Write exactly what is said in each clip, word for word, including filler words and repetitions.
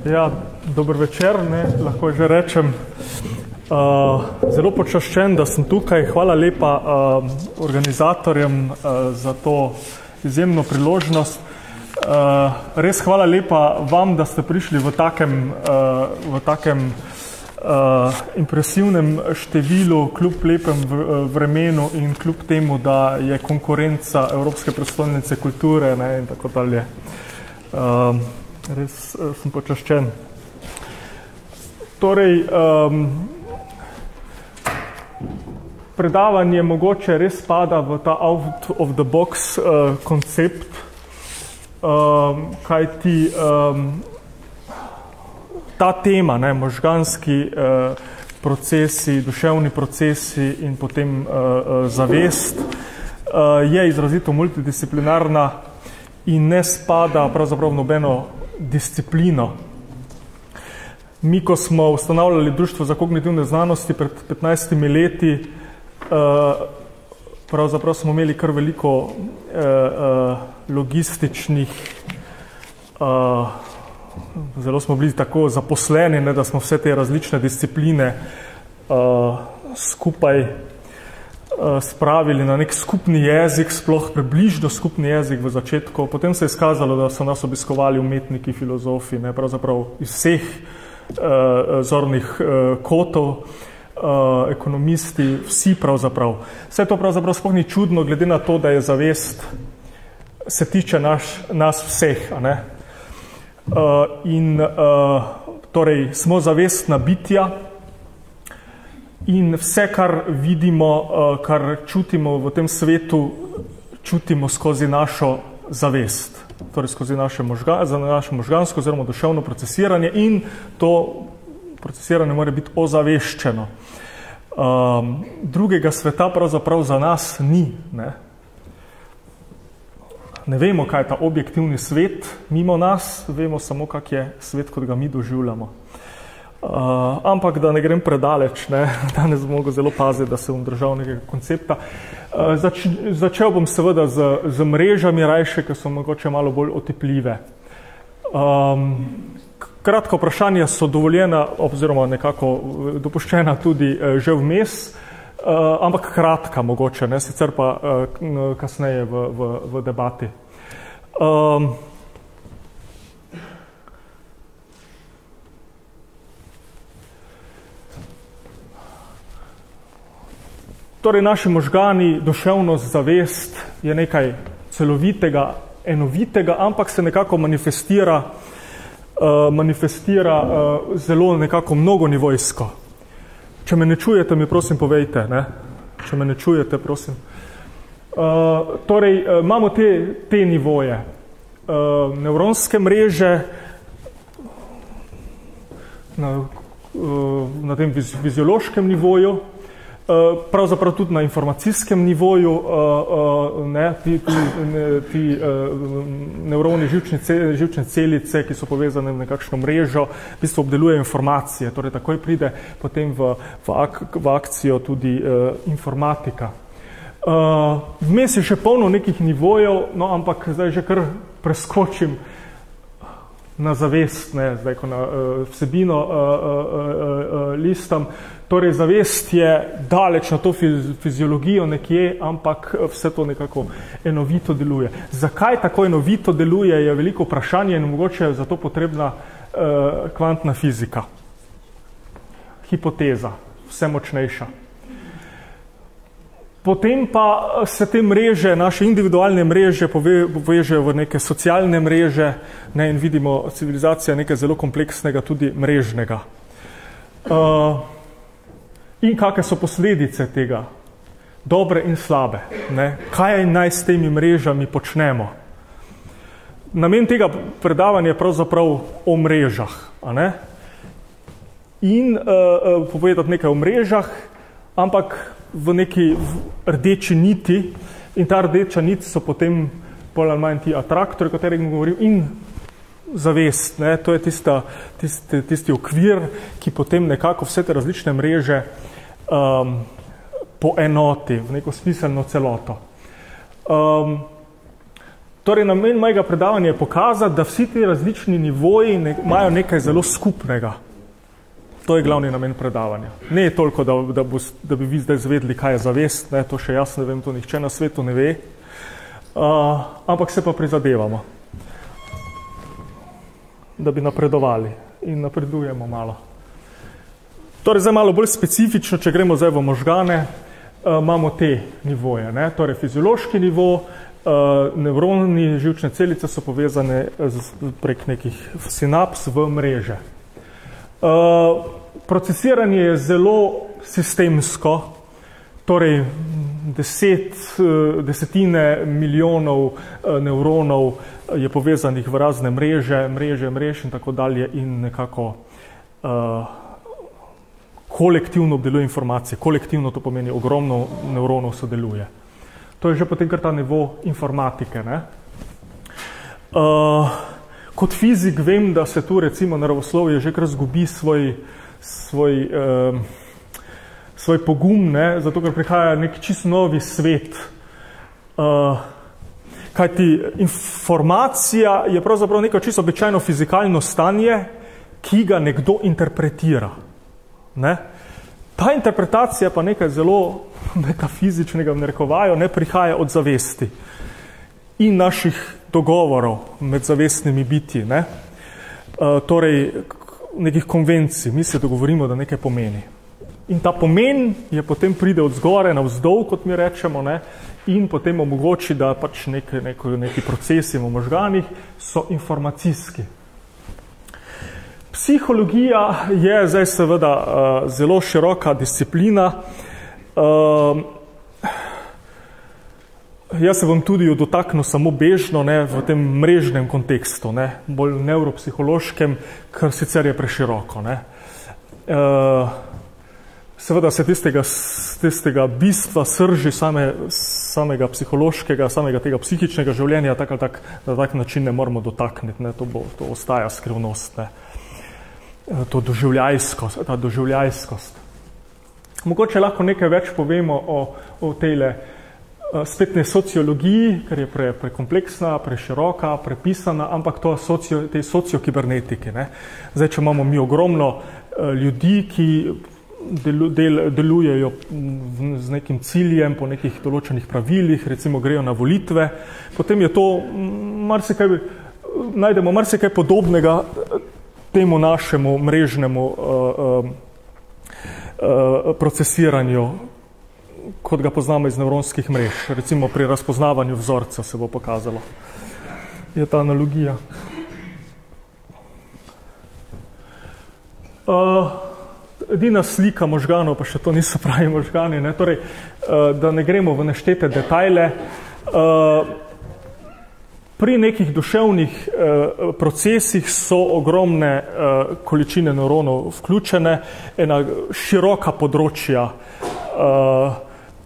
Ja, dober večer, ne, lahko že rečem. Uh, zelo počaščen, da sem tukaj. Hvala lepa uh, organizatorjem uh, za to izjemno priložnost. Uh, res hvala lepa vam, da ste prišli v takem, uh, v takem uh, impresivnem številu, kljub lepem vremenu in kljub temu, da je konkurenca Evropske prestolnice kulture, ne, in tako dalje. Uh, res uh, sem počaščen. Torej, um, predavanje mogoče res spada v ta out of the box uh, koncept, um, kaj ti um, ta tema, ne, možganski uh, procesi, duševni procesi in potem uh, uh, zavest uh, je izrazito multidisciplinarna in ne spada pravzaprav v nobeno disciplino. Mi, ko smo ustanavljali Društvo za kognitivne znanosti pred petnajstimi leti, pravzaprav smo imeli kar veliko logističnih, zelo smo bili tako zaposleni, ne, da smo vse te različne discipline skupaj spravili na nek skupni jezik, sploh približno skupni jezik v začetku. Potem se je izkazalo, da so nas obiskovali umetniki, filozofi, ne, pravzaprav iz vseh uh, zornih uh, kotov, uh, ekonomisti, vsi pravzaprav. Vse to pravzaprav sploh ni čudno, glede na to, da je zavest, se tiče naš, nas vseh. A ne? Uh, in uh, torej smo zavestna bitja, in vse, kar vidimo, kar čutimo v tem svetu, čutimo skozi našo zavest, torej skozi naše, možga, za naše možgansko oziroma duševno procesiranje, in to procesiranje mora biti ozaveščeno. Um, drugega sveta pravzaprav za nas ni. Ne? Ne vemo, kaj je ta objektivni svet mimo nas, vemo samo, kak je svet, kot ga mi doživljamo. Uh, ampak da ne grem predaleč, ne, danes bom mogel zelo paziti, da se bom držal nekega koncepta. Uh, zač, začel bom seveda z, z mrežami rajše, ki so mogoče malo bolj otipljive. Um, kratka vprašanja so dovoljena oziroma nekako dopuščena tudi uh, že vmes, uh, ampak kratka mogoče, ne, sicer pa uh, kasneje v, v, v debati. Um, Torej, naši možgani, duševnost, zavest je nekaj celovitega, enovitega, ampak se nekako manifestira, uh, manifestira uh, zelo nekako mnogonivojsko. Če me ne čujete, mi prosim povejte, ne? Če me ne čujete, prosim. Uh, torej, uh, imamo te, te nivoje. Uh, nevronske mreže na, uh, na tem viz, fiziološkem nivoju, pravzaprav tudi na informacijskem nivoju, ne, ti, ti, ti nevroni živčne, živčne celice, ki so povezane v nekakšno mrežo, v bistvu obdelujejo informacije, torej takoj pride potem v, v, ak, v akcijo tudi uh, informatika. Uh, vmes je še polno nekih nivojev, no, ampak zdaj že kar preskočim na zavest, ne, zdaj ko na uh, vsebino uh, uh, uh, listam. Torej, zavest je daleč na to fiziologijo nekje, ampak vse to nekako enovito deluje. Zakaj tako enovito deluje, je veliko vprašanje in mogoče je zato potrebna uh, kvantna fizika. Hipoteza, vse močnejša. Potem pa se te mreže, naše individualne mreže povežejo v neke socialne mreže, ne, in vidimo civilizacija nekaj zelo kompleksnega, tudi mrežnega. Uh, In kakšne so posledice tega, dobre in slabe, ne? Kaj naj s temi mrežami počnemo? Namen tega predavanja je pravzaprav o mrežah, a ne? In uh, povedati nekaj o mrežah, ampak v neki rdeči niti, in ta rdeča nit so potem bolj ali manj ti atraktori, o katerih govoril, in zavest, ne? To je tista, tisti, tisti okvir, ki potem nekako vse te različne mreže um, poenoti v neko smiselno celoto. Um, Torej, namen mojega predavanja je pokazati, da vsi ti različni nivoji ne, imajo nekaj zelo skupnega. To je glavni namen predavanja. Ne je toliko, da, da, bo, da bi vi zdaj zvedli, kaj je zavest, ne, to še jaz ne vem, to nihče na svetu ne ve, uh, ampak se pa prizadevamo, da bi napredovali in napredujemo malo. Torej, zdaj malo bolj specifično, če gremo zdaj v možgane, uh, imamo te nivoje, ne, torej fiziološki nivo, uh, nevroni, živčne celice so povezane z, prek nekih sinaps v mreže. Uh, procesiranje je zelo sistemsko, torej deset, desetine milijonov uh, nevronov je povezanih v razne mreže, mreže, mrež in tako dalje in nekako uh, kolektivno obdeluje informacije. Kolektivno to pomeni ogromno nevronov sodeluje. To je že potem kar ta nivo informatike, ne? Uh, Kot fizik vem, da se tu recimo naravoslovje že kar zgubi svoj, svoj, eh, svoj pogum, ne? Zato ker prihaja nek čisto novi svet. Eh, kajti informacija je pravzaprav neko čisto običajno fizikalno stanje, ki ga nekdo interpretira. Ne? Ta interpretacija pa nekaj zelo metafizičnega v narekovaju ne prihaja od zavesti in naših dogovorov med zavestnimi bitji, ne? Uh, torej nekih konvencij, mi se dogovorimo, da nekaj pomeni. In ta pomen je potem pride od zgore na vzdolj, kot mi rečemo, ne? In potem omogoči, da pač neki, neki, neki procesi v možganih so informacijski. Psihologija je zdaj seveda uh, zelo široka disciplina. Uh, Jaz se bom tudi dotaknil samo bežno, ne, v tem mrežnem kontekstu, ne, bolj nevropsihološkem, kar sicer je preširoko. Ne. E, seveda se tistega, tistega bistva srži same, samega psihološkega, samega tega psihičnega življenja, tak ali tak, na tak način ne moramo dotakniti, ne, to, bo, to ostaja skrivnost, ne. E, to doživljajskost, ta doživljajskost. Mogoče lahko nekaj več povemo o, o tejle spet ne sociologiji, ker je pre, prekompleksna, preširoka, prepisana, ampak to socio, te sociokibernetike. Ne. Zdaj, če imamo mi ogromno uh, ljudi, ki delu, del, delujejo v, z nekim ciljem, po nekih določenih pravilih, recimo grejo na volitve, potem je to marsikaj, najdemo marsikaj podobnega temu našemu mrežnemu uh, uh, uh, procesiranju, kot ga poznamo iz nevronskih mrež. Recimo pri razpoznavanju vzorca se bo pokazalo. Je ta analogija. Uh, edina slika možganov, pa še to niso pravi možgani, ne? Torej, uh, da ne gremo v neštete detajle. Uh, pri nekih duševnih uh, procesih so ogromne uh, količine nevronov vključene, ena široka področja uh,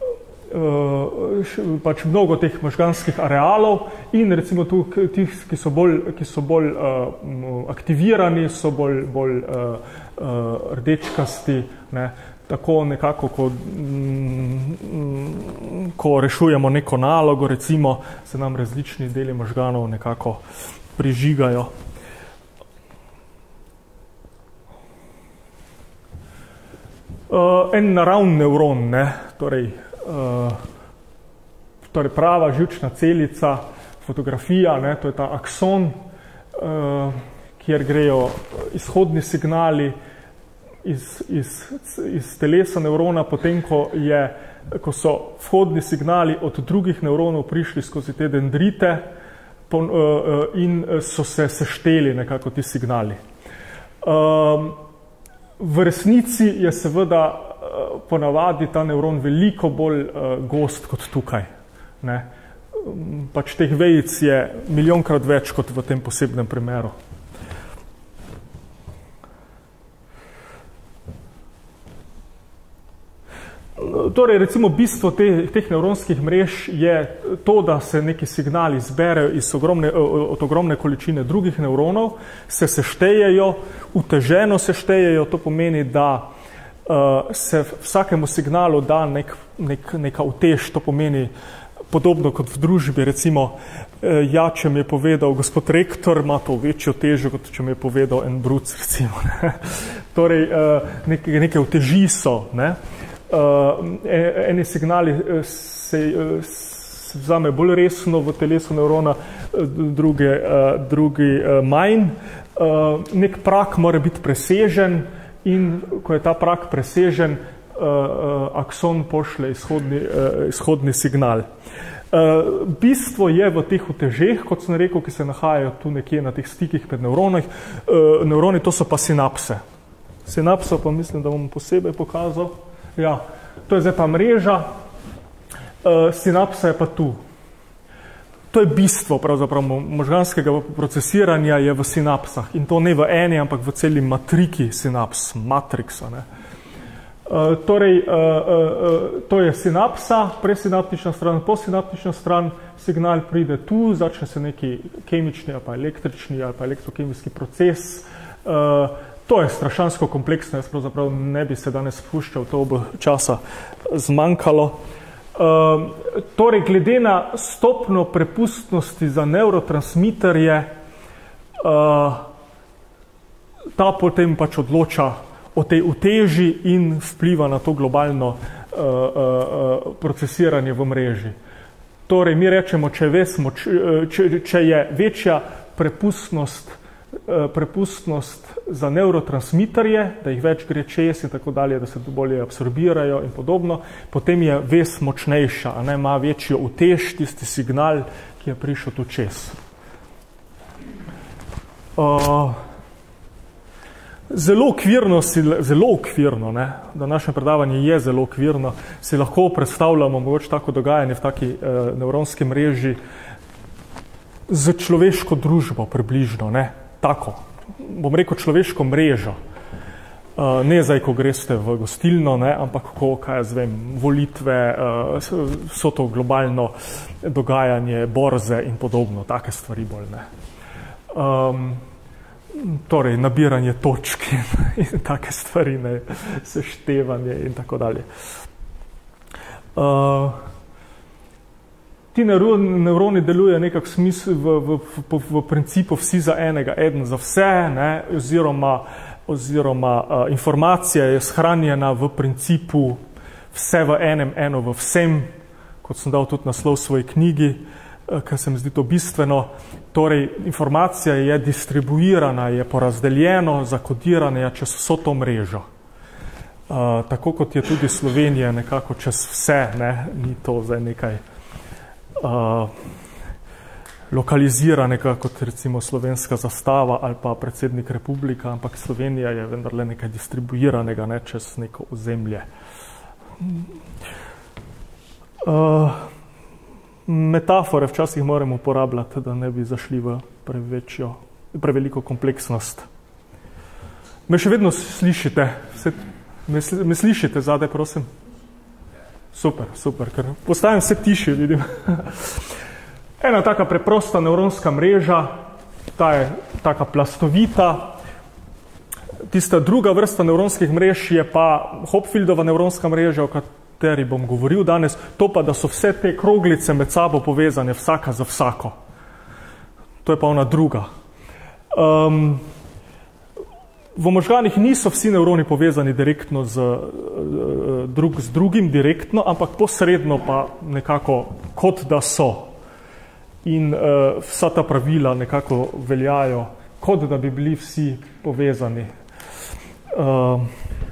pač mnogo teh možganskih arealov in recimo tu tih, ki so bolj, ki so bolj uh, aktivirani, so bolj, bolj uh, uh, rdečkasti, ne, tako nekako, ko, mm, ko rešujemo neko nalogo, recimo, se nam različni deli možganov nekako prižigajo. Uh, en naravni nevron, ne, torej Uh, torej prava živčna celica, fotografija, ne, to je ta akson, uh, kjer grejo izhodni signali iz, iz, iz telesa nevrona, potem ko, je, ko so vhodni signali od drugih nevronov prišli skozi te dendrite po, uh, in so se sešteli nekako ti signali. Uh, v resnici je seveda ponavadi ta nevron veliko bolj uh, gost kot tukaj. Ne? Pač teh vejic je milijonkrat več kot v tem posebnem primeru. Torej, recimo, bistvo te, teh nevronskih mrež je to, da se neki signali zberejo iz ogromne, od ogromne količine drugih nevronov, se seštejejo, uteženo seštejejo, to pomeni, da uh, se vsakemu signalu da nek, nek, neka utež, to pomeni podobno kot v družbi, recimo, ja, če mi je povedal gospod rektor, ima to večjo težo, kot če mi je povedal en bruc, recimo. Ne. Torej, neke, neke uteži so. Ne. Eni signali se, se vzame bolj resno v telesu nevrona, druge, drugi manj. Nek prak mora biti presežen in ko je ta prak presežen, akson pošle izhodni, izhodni signal. Bistvo je v teh utežeh, kot sem rekel, ki se nahajajo tu nekje na teh stikih med nevroni. Nevroni, to so pa sinapse. Sinapso pa mislim, da bom posebej pokazal. Ja, to je zdaj ta mreža, sinapsa je pa tu. To je bistvo pravzaprav možganskega procesiranja je v sinapsah in to ne v eni, ampak v celi matriki sinaps, matrixa. Ne. Uh, torej, uh, uh, to je sinapsa, presinaptična stran, possinaptična stran, signal pride tu, začne se neki kemični ali pa električni ali pa elektrokemijski proces. Uh, to je strašansko kompleksno, jaz pravzaprav ne bi se danes spuščal, to bo časa zmanjkalo. Uh, torej, glede na stopno prepustnosti za nevrotransmiterje, uh, ta potem pač odloča o tej uteži in vpliva na to globalno uh, uh, procesiranje v mreži. Torej, mi rečemo, če, vesmo, če, če je večja prepustnost, uh, prepustnost za nevrotransmiterje, da jih več gre čez in tako dalje, da se bolje absorbirajo in podobno, potem je ves močnejša, a ne, ima večjo utež, tisti signal, ki je prišel tu čez. Uh, Zelo okvirno, zelo okvirno, ne, današnje predavanje je zelo okvirno, si lahko predstavljamo mogoče tako dogajanje v taki eh, nevronski mreži z človeško družbo približno, ne, tako, bom rekel človeško mrežo, uh, ne zdaj, ko greste v gostilno, ne, ampak ko, kaj jaz vem, volitve, uh, so to globalno dogajanje, borze in podobno, take stvari bolj, ne. Um, Torej, nabiranje točk in, in take stvari, ne, seštevanje in tako dalje. Uh, ti nevroni, nevroni delujejo nekak smisel v, v, v, v principu vsi za enega, eden za vse, ne, oziroma, oziroma uh, informacija je shranjena v principu vse v enem, eno v vsem, kot sem dal tudi naslov svoji knjigi, ker se mi zdi to bistveno. Torej, informacija je distribuirana, je porazdeljeno, zakodirana čez vso to mrežo. Uh, tako kot je tudi Slovenija nekako čez vse, ne, ni to zdaj nekaj uh, lokaliziranega, kot recimo slovenska zastava ali pa predsednik republika, ampak Slovenija je vendarle nekaj distribuiranega, ne, čez neko ozemlje. Uh, Metafore včasih moramo uporabljati, da ne bi zašli v prevečjo, preveliko kompleksnost. Me še vedno slišite? Me, me slišite zadaj, prosim? Super, super, ker postavim vse tiše, vidim. Ena taka preprosta nevronska mreža, ta je taka plastovita. Tista druga vrsta nevronskih mrež je pa Hopfieldova nevronska mreža, o kateri bom govoril danes, to pa, da so vse te kroglice med sabo povezane, vsaka za vsako. To je pa ona druga. Um, v možganih niso vsi nevroni povezani direktno z, drug, z drugim, direktno, ampak posredno pa nekako kot da so. In uh, vsa ta pravila nekako veljajo, kot da bi bili vsi povezani. Uh,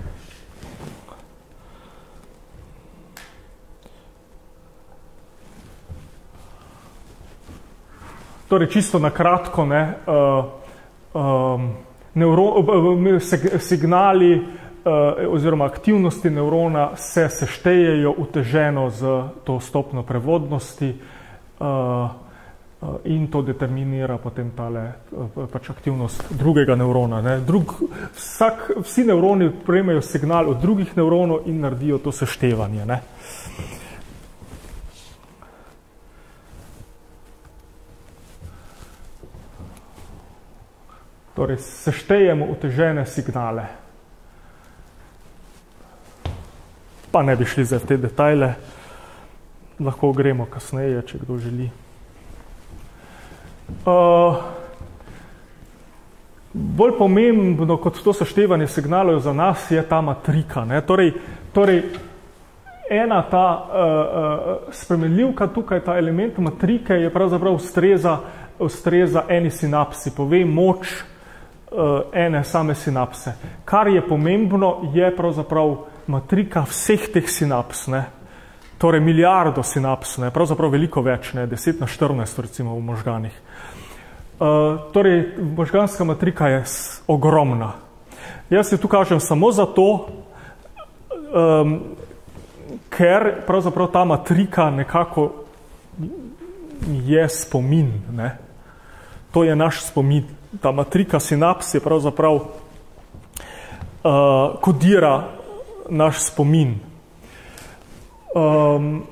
Torej, čisto na kratko, ne, uh, um, nevro, uh, signali uh, oziroma aktivnosti nevrona se seštejejo uteženo z to stopno prevodnosti uh, uh, in to determinira potem tale uh, pač aktivnost drugega nevrona. Ne. Drug, vsak, vsi nevroni prejmejo signal od drugih nevronov in naredijo to seštevanje. Ne. Torej, seštejemo utežene signale. Pa ne bi šli zdaj v te detajle. lahko gremo kasneje, če kdo želi. Uh, bolj pomembno kot to seštevanje signalov za nas je ta matrika. Ne? Torej, torej, ena ta uh, uh, spremenljivka tukaj, ta element matrike je pravzaprav ustreza, ustreza eni sinapsi, pove moč uh, ene same sinapse. Kar je pomembno, je pravzaprav matrika vseh teh sinaps, ne? Torej milijardo sinaps, ne? Pravzaprav veliko več, ne? deset na štirinajst recimo v možganih. Uh, torej, možganska matrika je ogromna. Jaz jo tu kažem samo zato, um, ker pravzaprav ta matrika nekako je spomin. Ne? To je naš spomin. Ta matrika sinaps je pravzaprav uh, kodira naš spomin. Um,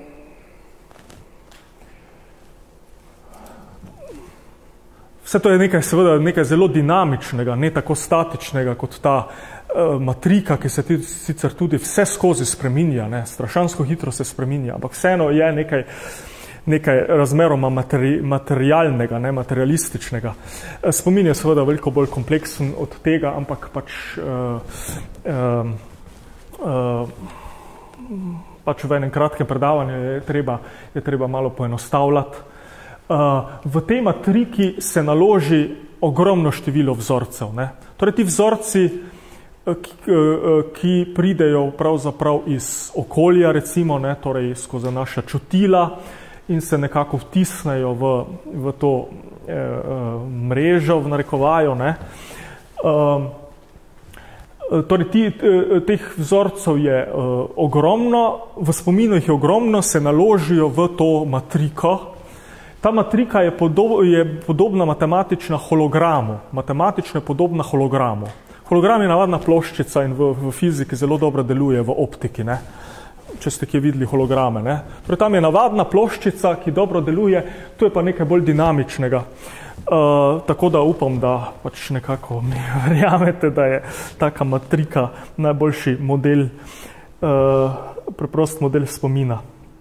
vse to je nekaj, seveda, nekaj zelo dinamičnega, ne tako statičnega kot ta uh, matrika, ki se sicer tudi vse skozi spreminja, ne, strašansko hitro se spreminja, ampak vseeno je nekaj, nekaj razmeroma materi, materialnega, ne, materialističnega. Spomin je seveda veliko bolj kompleksen od tega, ampak pač uh, uh, uh, pač v enem kratkem predavanju je treba, je treba malo poenostavljati. Uh, v tej matriki se naloži ogromno število vzorcev. Ne? Torej ti vzorci, ki, ki pridejo pravzaprav iz okolja, recimo, ne? Torej skozi naša čutila in se nekako vtisnejo v, v to eh, mrežo, v narekovaju. Ne? Uh, Torej, ti, teh vzorcev je uh, ogromno, v spominu jih je ogromno, se naložijo v to matriko. Ta matrika je, podob, je podobna matematična hologramu. Matematično je podobna hologramu. Hologram je navadna ploščica in v, v fiziki zelo dobro deluje, v optiki, ne? Če ste kje videli holograme. Ne? Torej, tam je navadna ploščica, ki dobro deluje, tu je pa nekaj bolj dinamičnega. Uh, tako da upam, da pač nekako mi verjamete, da je taka matrika najboljši model, uh, preprost model spomina.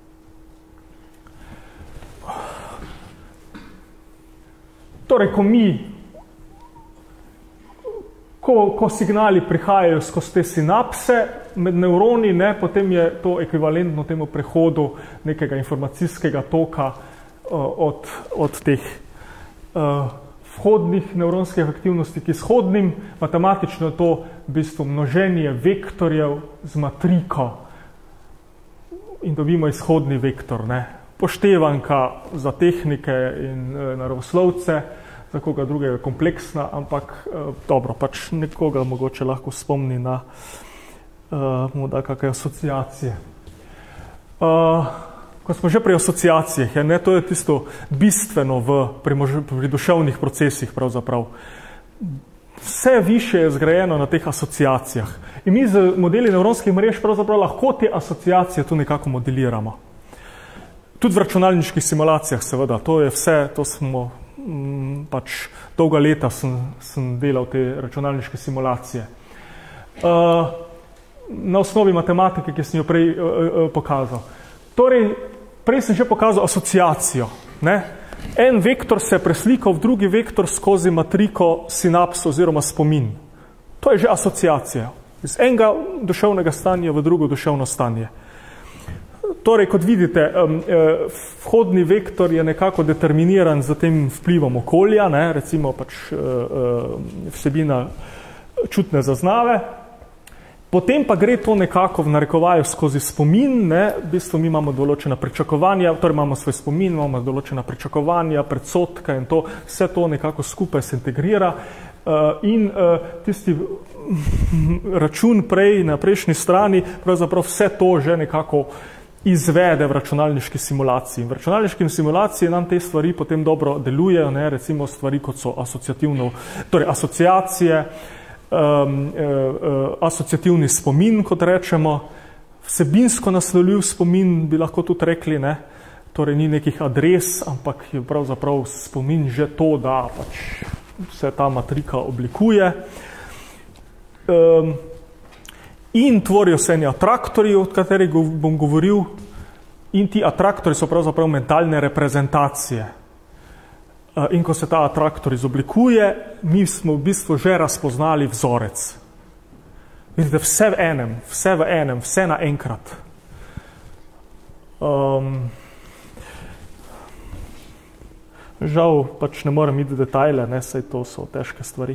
Torej, ko mi, ko, ko signali prihajajo skozi te sinapse med neuroni, ne, potem je to ekvivalentno temu prehodu nekega informacijskega toka uh, od, od teh Uh, vhodnih nevronskih aktivnosti k izhodnim. Matematično je to v bistvu množenje vektorjev z matriko in dobimo izhodni vektor. Ne? Poštevanka za tehnike in uh, naravoslovce, za koga drugega kompleksna, ampak uh, dobro, pač nekoga mogoče lahko spomni na uh, morda kakšne asociacije. Uh, Ko smo že pri asociacijah, ja, ne, to je tisto bistveno v, pri, pri duševnih procesih pravzaprav. Vse više je zgrajeno na teh asociacijah. In mi z modeli nevronskih mrež pravzaprav lahko te asociacije tu nekako modeliramo. Tudi v računalniških simulacijah, seveda, to je vse, to smo m, pač dolga leta sem, sem delal te računalniške simulacije. Uh, na osnovi matematike, ki sem jo prej uh, uh, pokazal. Torej, prej sem že pokazal asociacijo. Ne? En vektor se je preslikal v drugi vektor skozi matriko sinaps oziroma spomin. To je že asociacija. Iz enega duševnega stanja v drugo duševno stanje. Torej, kot vidite, vhodni vektor je nekako determiniran z tem vplivom okolja, ne? Recimo pač vsebina čutne zaznave. Potem pa gre to nekako v narekovaju skozi spomin, ne, v bistvu mi imamo določena pričakovanja, torej imamo svoj spomin, imamo določena pričakovanja, predsodke in to, vse to nekako skupaj se integrira uh, in uh, tisti račun prej na prejšnji strani, pravzaprav vse to že nekako izvede v računalniški simulaciji. V računalniški simulaciji nam te stvari potem dobro delujejo, ne, recimo stvari kot so asociativno, torej asociacije, Um, uh, asociativni spomin, kot rečemo, vsebinsko naslovljiv spomin, bi lahko tudi rekli, ne? Torej ni nekih adres, ampak je pravzaprav spomin že to, da pač se ta matrika oblikuje. Um, in tvorijo se eni atraktorji, od katerih bom govoril. In ti atraktori so pravzaprav mentalne reprezentacije. In ko se ta atraktor izoblikuje, mi smo v bistvu že razpoznali vzorec. Vidite, vse v enem, vse v enem, vse naenkrat. Um, žal pač ne morem iti v detajle, ne, saj to so težke stvari.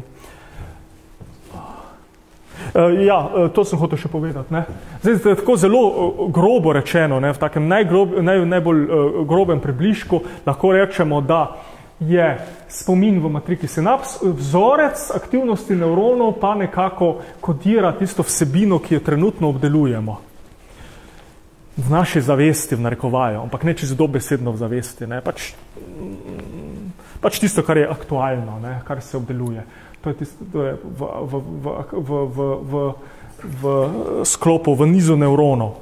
Uh, ja, to sem hotel še povedati. Ne. Zdaj, tako zelo grobo rečeno, ne, v takem najgrob, naj, najbolj uh, grobem približku lahko rečemo, da je spomin v matriki sinaps, vzorec aktivnosti nevronov pa nekako kodira tisto vsebino, ki jo trenutno obdelujemo. V naši zavesti, v narekovaju, ampak ne čisto dobesedno v zavesti. Ne. Pač, pač tisto, kar je aktualno, ne, kar se obdeluje. To je tisto, to je v, v, v, v, v, v, v sklopu, v nizu nevronov.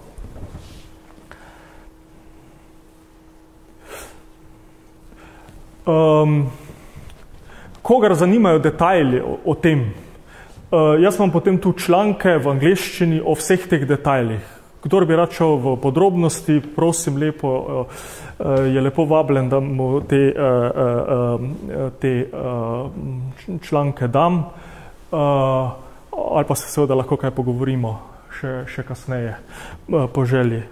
Um, kogar zanimajo detajli o, o tem, uh, jaz imam potem tu članke v angleščini o vseh teh detajlih. Kdor bi rad šel v podrobnosti, prosim lepo, uh, uh, je lepo vabljen, da mu te, uh, uh, te uh, članke dam, uh, ali pa se seveda lahko kaj pogovorimo še, še kasneje uh, po želji.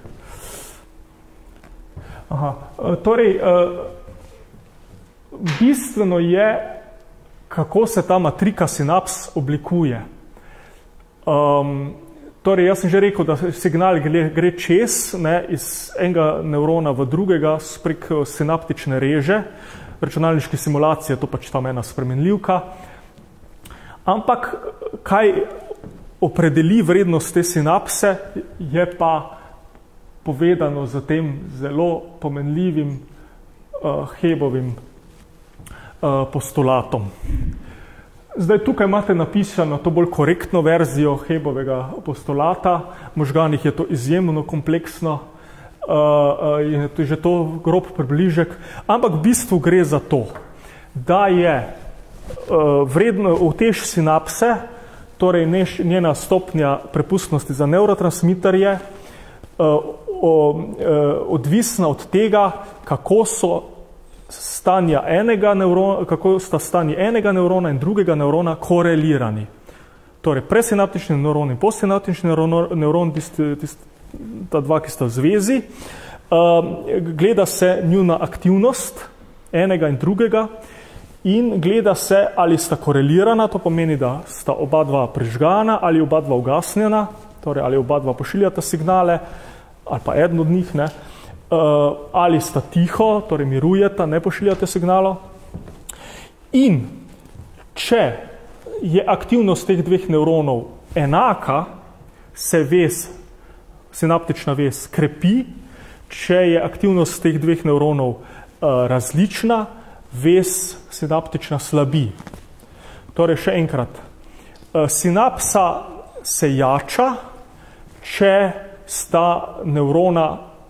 Aha, uh, torej, uh, bistveno je, kako se ta matrika sinaps oblikuje. Um, torej, jaz sem že rekel, da signal gre, gre čez, ne, iz enega nevrona v drugega prek sinaptične reže. V računalniški simulaciji je to pač tam ena spremenljivka. Ampak, kaj opredeli vrednost te sinapse, je pa povedano za tem zelo pomenljivim uh, Hebovim postulatom. Zdaj, tukaj imate napisano to bolj korektno verzijo Hebovega postulata. V možganih je to izjemno kompleksno, je to že to grob približek, ampak v bistvu gre za to, da je vredno utež sinapse, torej njena stopnja prepustnosti za nevrotransmiterje, odvisna od tega, kako so stanja enega nevrona, kako sta stanji enega nevrona in drugega nevrona korelirani. Torej, presinaptični nevron in postsinaptični nevron, tisti, tisti, ta dva, ki sta v zvezi, uh, gleda se njuna aktivnost enega in drugega in gleda se, ali sta korelirana, to pomeni, da sta oba dva prižgana ali oba dva ugasnjena, torej ali oba dva pošiljata signale, ali pa eden od njih, ne. Uh, ali sta tiho, torej mirujeta, ne pošiljate signalo. In če je aktivnost teh dveh nevronov enaka, se vez, sinaptična vez krepi, če je aktivnost teh dveh nevronov uh, različna, vez sinaptična slabi. Torej, še enkrat, uh, sinapsa se jača, če sta nevrona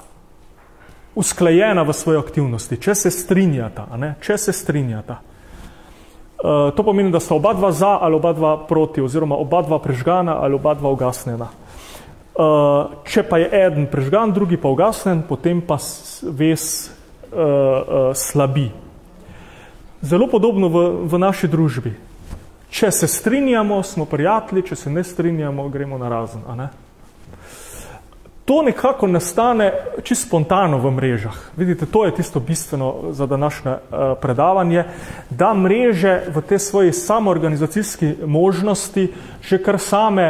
usklajena v svoji aktivnosti, če se strinjata, a ne? Če se strinjata. Uh, to pomeni, da sta oba dva za ali oba dva proti, oziroma oba dva prežgana ali oba dva ugasnjena. Uh, če pa je eden prežgan, drugi pa ugasnen, potem pa vez uh, uh, slabi. Zelo podobno v, v naši družbi. Če se strinjamo, smo prijatelji, če se ne strinjamo, gremo na razen, a ne? To nekako nastane čisto spontano v mrežah. Vidite, to je tisto bistveno za današnje uh, predavanje, da mreže v te svoji samoorganizacijski možnosti že kar same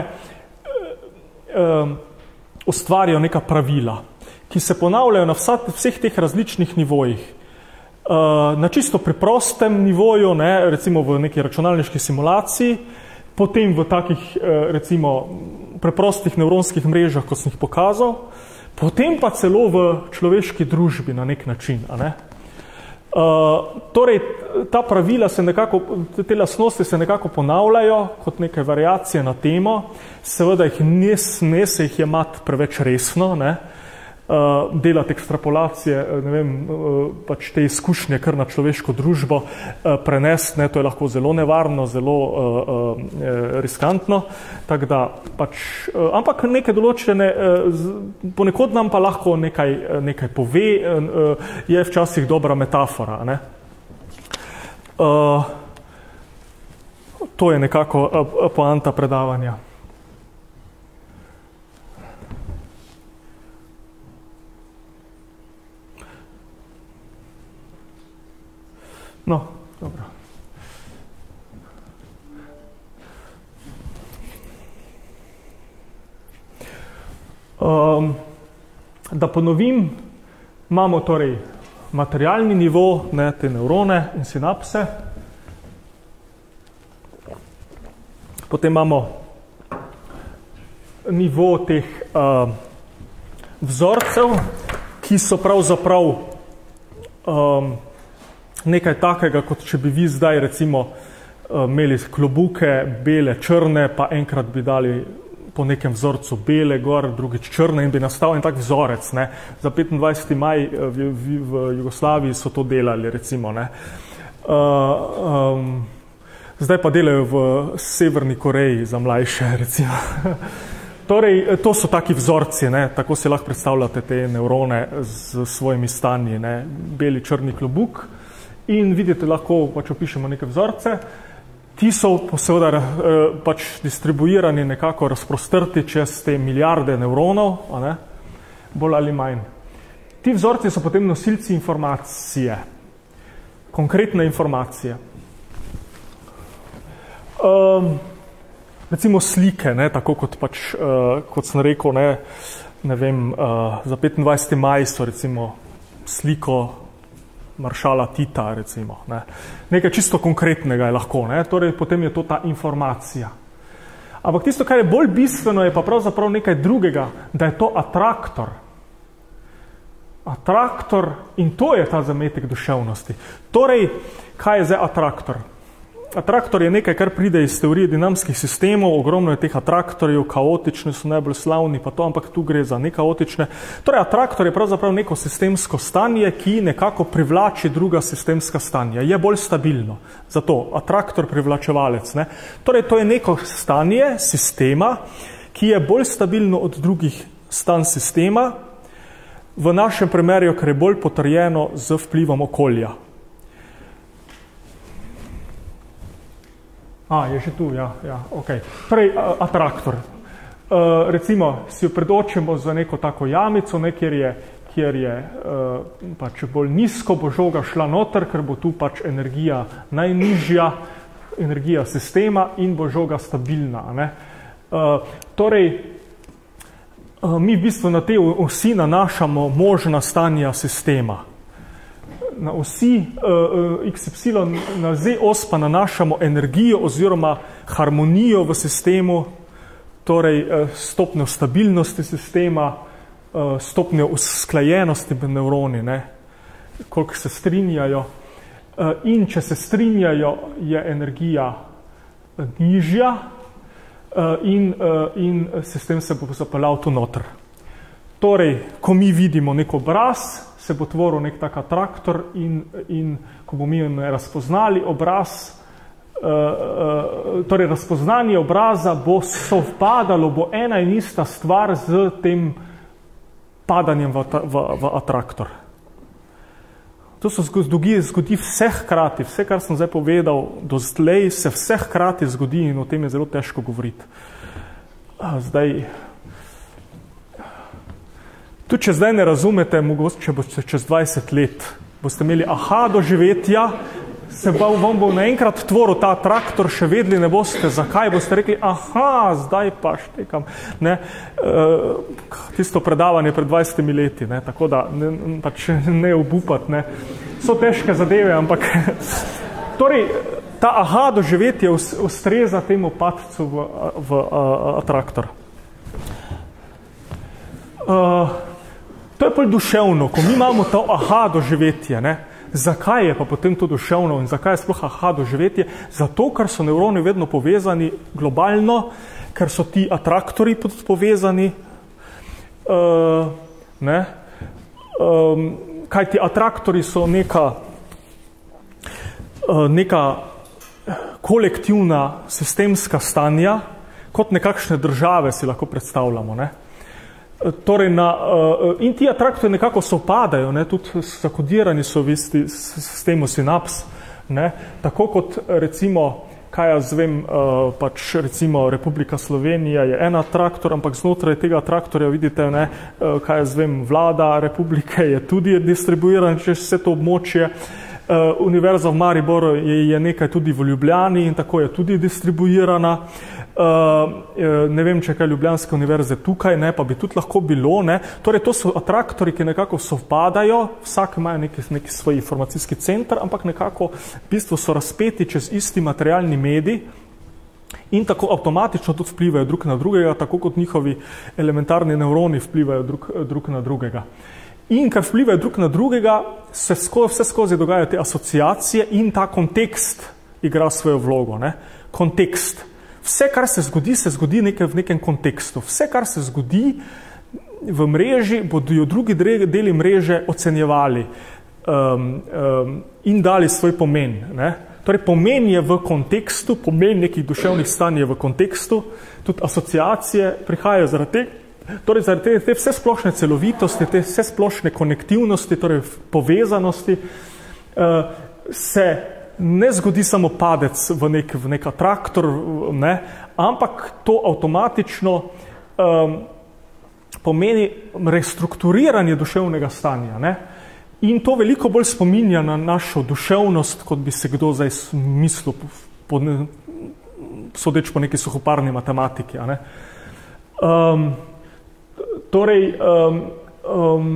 uh, ustvarjajo neka pravila, ki se ponavljajo na vsa, vseh teh različnih nivojih. Uh, na čisto preprostem nivoju, ne, recimo v neki računalniški simulaciji, potem v takih, uh, recimo, preprostih nevronskih mrežah, kot sem jih pokazal, potem pa celo v človeški družbi na nek način. A ne? Uh, torej, ta pravila se nekako, te lastnosti se nekako ponavljajo kot neke variacije na temo, seveda jih ne sme se jih jemati preveč resno, ne? uh, delati ekstrapolacije, ne vem, uh, pač te izkušnje kar na človeško družbo uh, prenesti, ne, to je lahko zelo nevarno, zelo uh, uh, riskantno, tako da pač, uh, ampak neke določene, uh, ponekod nam pa lahko nekaj, nekaj pove, uh, je včasih dobra metafora, ne. Uh, to je nekako uh, poanta predavanja. No, dobro. Um, da ponovim, imamo torej materialni nivo, ne, te nevrone in sinapse. Potem imamo nivo teh uh, vzorcev, ki so pravzaprav um, nekaj takega, kot če bi vi zdaj recimo imeli klobuke, bele, črne, pa enkrat bi dali po nekem vzorcu bele gor, drugič črne in bi nastal en tak vzorec, ne. Za petindvajseti maj v, v, v Jugoslaviji so to delali, recimo, ne. Uh, um, zdaj pa delajo v Severni Koreji za mlajše, recimo. Torej, to so taki vzorci, ne, tako si lahko predstavljate te nevrone z svojimi stanji, ne, beli, črni klobuk. In vidite, lahko pač opišemo neke vzorce. Ti so seveda pač distribuirani nekako razprostrti čez te milijarde nevronov, a ne, bolj ali manj. Ti vzorci so potem nosilci informacije, konkretne informacije. Um, recimo slike, ne, tako kot pač, uh, kot sem rekel, ne, ne vem, uh, za petindvajseti maj so recimo sliko maršala Tita, recimo, ne. Nekaj čisto konkretnega je lahko, ne, torej potem je to ta informacija. Ampak tisto, kar je bolj bistveno, je pa pravzaprav nekaj drugega, da je to atraktor. Atraktor, in to je ta zametek duševnosti. Torej, kaj je zdaj atraktor? Atraktor je nekaj, kar pride iz teorije dinamskih sistemov, ogromno je teh atraktorjev, kaotični so najbolj slavni, pa to, ampak tu gre za nekaotične. Torej, atraktor je pravzaprav neko sistemsko stanje, ki nekako privlači druga sistemska stanja, je bolj stabilno. Zato, atraktor, privlačevalec, ne. Torej, to je neko stanje sistema, ki je bolj stabilno od drugih stanj sistema, v našem primeru, ker je bolj potrjeno z vplivom okolja. A, je že tu, ja, ja, okej. Torej, atraktor. Uh, recimo, si jo predočimo za neko tako jamico, ne, kjer je, kjer je uh, pač bolj nizko bo žoga šla noter, ker bo tu pač energija najnižja, energija sistema in bo žoga stabilna, ne. Uh, torej, uh, mi v bistvu na te osi nanašamo možna stanja sistema. Na osi uh, X Y, na Z os pa nanašamo energijo oziroma harmonijo v sistemu, torej uh, stopnjo stabilnosti sistema, uh, stopnjo usklajenosti med nevroni, ne, koliko se strinjajo. Uh, in če se strinjajo, je energija nižja uh, in, uh, in sistem se bo zapeljal tu noter. Torej, ko mi vidimo nek obraz, se bo tvoril nek tak atraktor in, in ko bomo mi razpoznali obraz, uh, uh, torej razpoznanje obraza bo sovpadalo, bo ena in ista stvar z tem padanjem v, v, v atraktor. To se zgodi, zgodi vse hkrati, vse, kar sem zdaj povedal, do zdaj se vse hkrati zgodi in o tem je zelo težko govoriti. Zdaj, tudi če zdaj ne razumete, mogoče boste čez dvajset let, boste imeli aha doživetja, se bo, vam bo naenkrat tvoril ta traktor, še vedli ne boste, zakaj, boste rekli, aha, zdaj pa štekam, ne, uh, tisto predavanje pred dvajsetimi leti, ne, tako da ne, pač ne obupati, ne, so težke zadeve, ampak torej, ta aha doživetje ustreza temu padcu v, v uh, traktor. Uh, To je bolj duševno, ko mi imamo to aha doživetje, ne? Zakaj je pa potem to duševno in zakaj je sploh aha doživetje? Zato, ker so nevroni vedno povezani globalno, ker so ti atraktori povezani, uh, ne? um, kaj ti atraktori so neka, uh, neka kolektivna sistemska stanja, kot nekakšne države si lahko predstavljamo. Ne? Torej na, uh, in ti atraktori nekako sovpadajo, ne? Tudi zakodirani so v isti sistemu sinaps, ne? Tako kot recimo, kaj jaz vem, uh, pač recimo Republika Slovenija je en atraktor, ampak znotraj tega atraktorja vidite, ne, uh, kaj jaz vem, vlada republike je tudi distribuirana čez vse to območje. Uh, Univerza v Mariboru je, je nekaj tudi v Ljubljani in tako je tudi distribuirana. Uh, ne vem, če kaj Ljubljanske univerze tukaj, ne, pa bi tudi lahko bilo. Ne. Torej, to so atraktori, ki nekako sovpadajo, vsak imajo neki, neki svoj informacijski center, ampak nekako v bistvu so razpeti čez isti materialni medij in tako avtomatično tudi vplivajo drug na drugega, tako kot njihovi elementarni nevroni vplivajo drug, drug na drugega. In ker vplivajo drug na drugega, se skozi, vse skozi dogajajo te asociacije in ta kontekst igra svojo vlogo. Ne. Kontekst. Vse, kar se zgodi, se zgodi nekaj v nekem kontekstu. Vse, kar se zgodi v mreži, bodo jo drugi deli mreže ocenjevali um, um, in dali svoj pomen. Ne? Torej, pomen je v kontekstu, pomen nekih duševnih stanj je v kontekstu, tudi asociacije prihajajo zaradi tega. Torej, zaradi te, te vse splošne celovitosti, te vse splošne konektivnosti, torej povezanosti, uh, se ne zgodi samo padec v nek, v nek atraktor, ne, ampak to avtomatično um, pomeni restrukturiranje duševnega stanja. Ne. In to veliko bolj spominja na našo duševnost, kot bi se kdo zdaj mislil, po, ne, sodeč po neki suhoparni matematiki. Ne. Um, torej, um, um,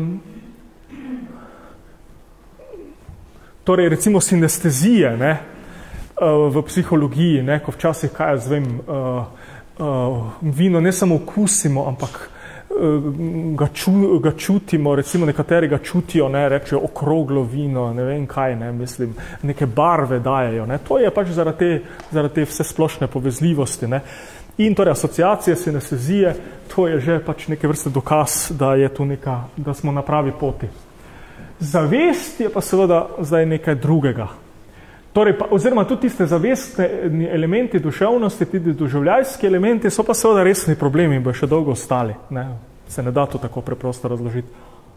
Torej, recimo sinestezije, ne, v psihologiji, ne, ko včasih, kaj jaz vem, uh, uh, vino ne samo okusimo, ampak uh, ga, ču, ga čutimo, recimo nekateri ga čutijo, ne, rečejo okroglo vino, ne vem kaj, ne, mislim, neke barve dajejo, ne, to je pač zaradi te, zaradi te vse splošne povezljivosti, ne. In torej asociacije, sinestezije, to je že pač neke vrste dokaz, da je tu neka, da smo na pravi poti. Zavest je pa seveda zdaj nekaj drugega. Torej, pa, oziroma tudi tiste zavestne elementi duševnosti, tudi doživljajski elementi, so pa seveda resni problemi in bo še dolgo ostali. Ne? Se ne da to tako preprosto razložiti.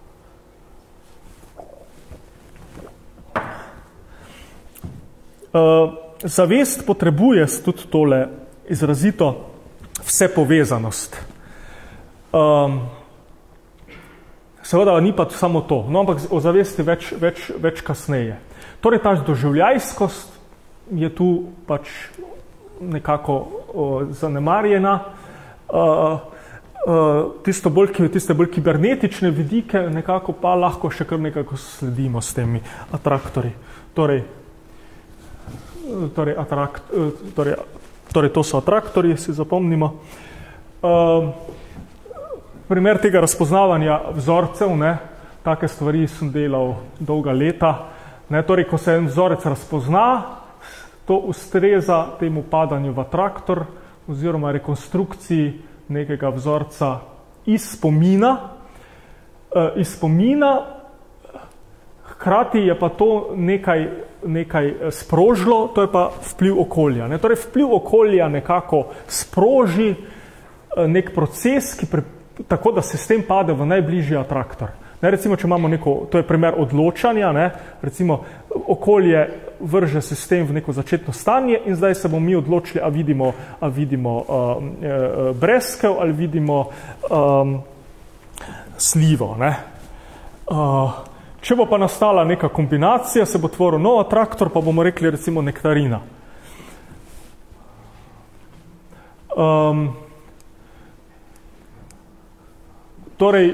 Uh, zavest potrebuje tudi tole izrazito vse povezanost. Um, Seveda ni pa samo to, no, ampak o zavesti več, več, več kasneje. Torej, ta doživljajskost je tu pač nekako o, zanemarjena. Uh, uh, tisto bolj, tiste bolj kibernetične vidike nekako pa lahko še kar nekako sledimo s temi atraktori. Torej, torej, atrakt, torej, torej to so atraktori, si zapomnimo. Uh, Primer tega razpoznavanja vzorcev, ne, take stvari sem delal dolga leta. Ne, torej, ko se en vzorec razpozna, to ustreza temu padanju v atraktor oziroma rekonstrukciji nekega vzorca iz spomina. E, iz spomina, hkrati je pa to nekaj, nekaj sprožilo, to je pa vpliv okolja. Ne. Torej, vpliv okolja nekako sproži nek proces, ki pre tako da sistem pade v najbližji atraktor. Ne, recimo, če imamo neko, to je primer odločanja, ne, recimo, okolje vrže sistem v neko začetno stanje in zdaj se bomo mi odločili, a vidimo, a vidimo uh, uh, breskev ali vidimo um, slivo. Ne. Uh, če bo pa nastala neka kombinacija, se bo tvoril nov atraktor, pa bomo rekli recimo nektarina. Um, Torej,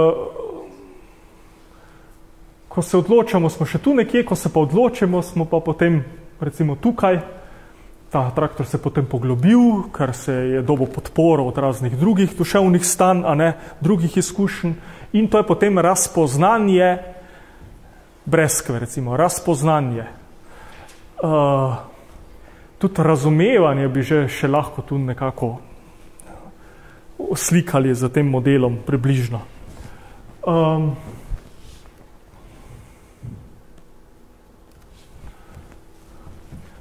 ko se odločamo, smo še tu nekje, ko se pa odločimo, smo pa potem, recimo tukaj, ta atraktor se potem poglobil, ker se je dobil podporo od raznih drugih duševnih stanj, a ne, drugih izkušenj, in to je potem razpoznanje breskve, recimo, razpoznanje. Uh, tudi razumevanje bi že še lahko tu nekako slikali za tem modelom približno. Um,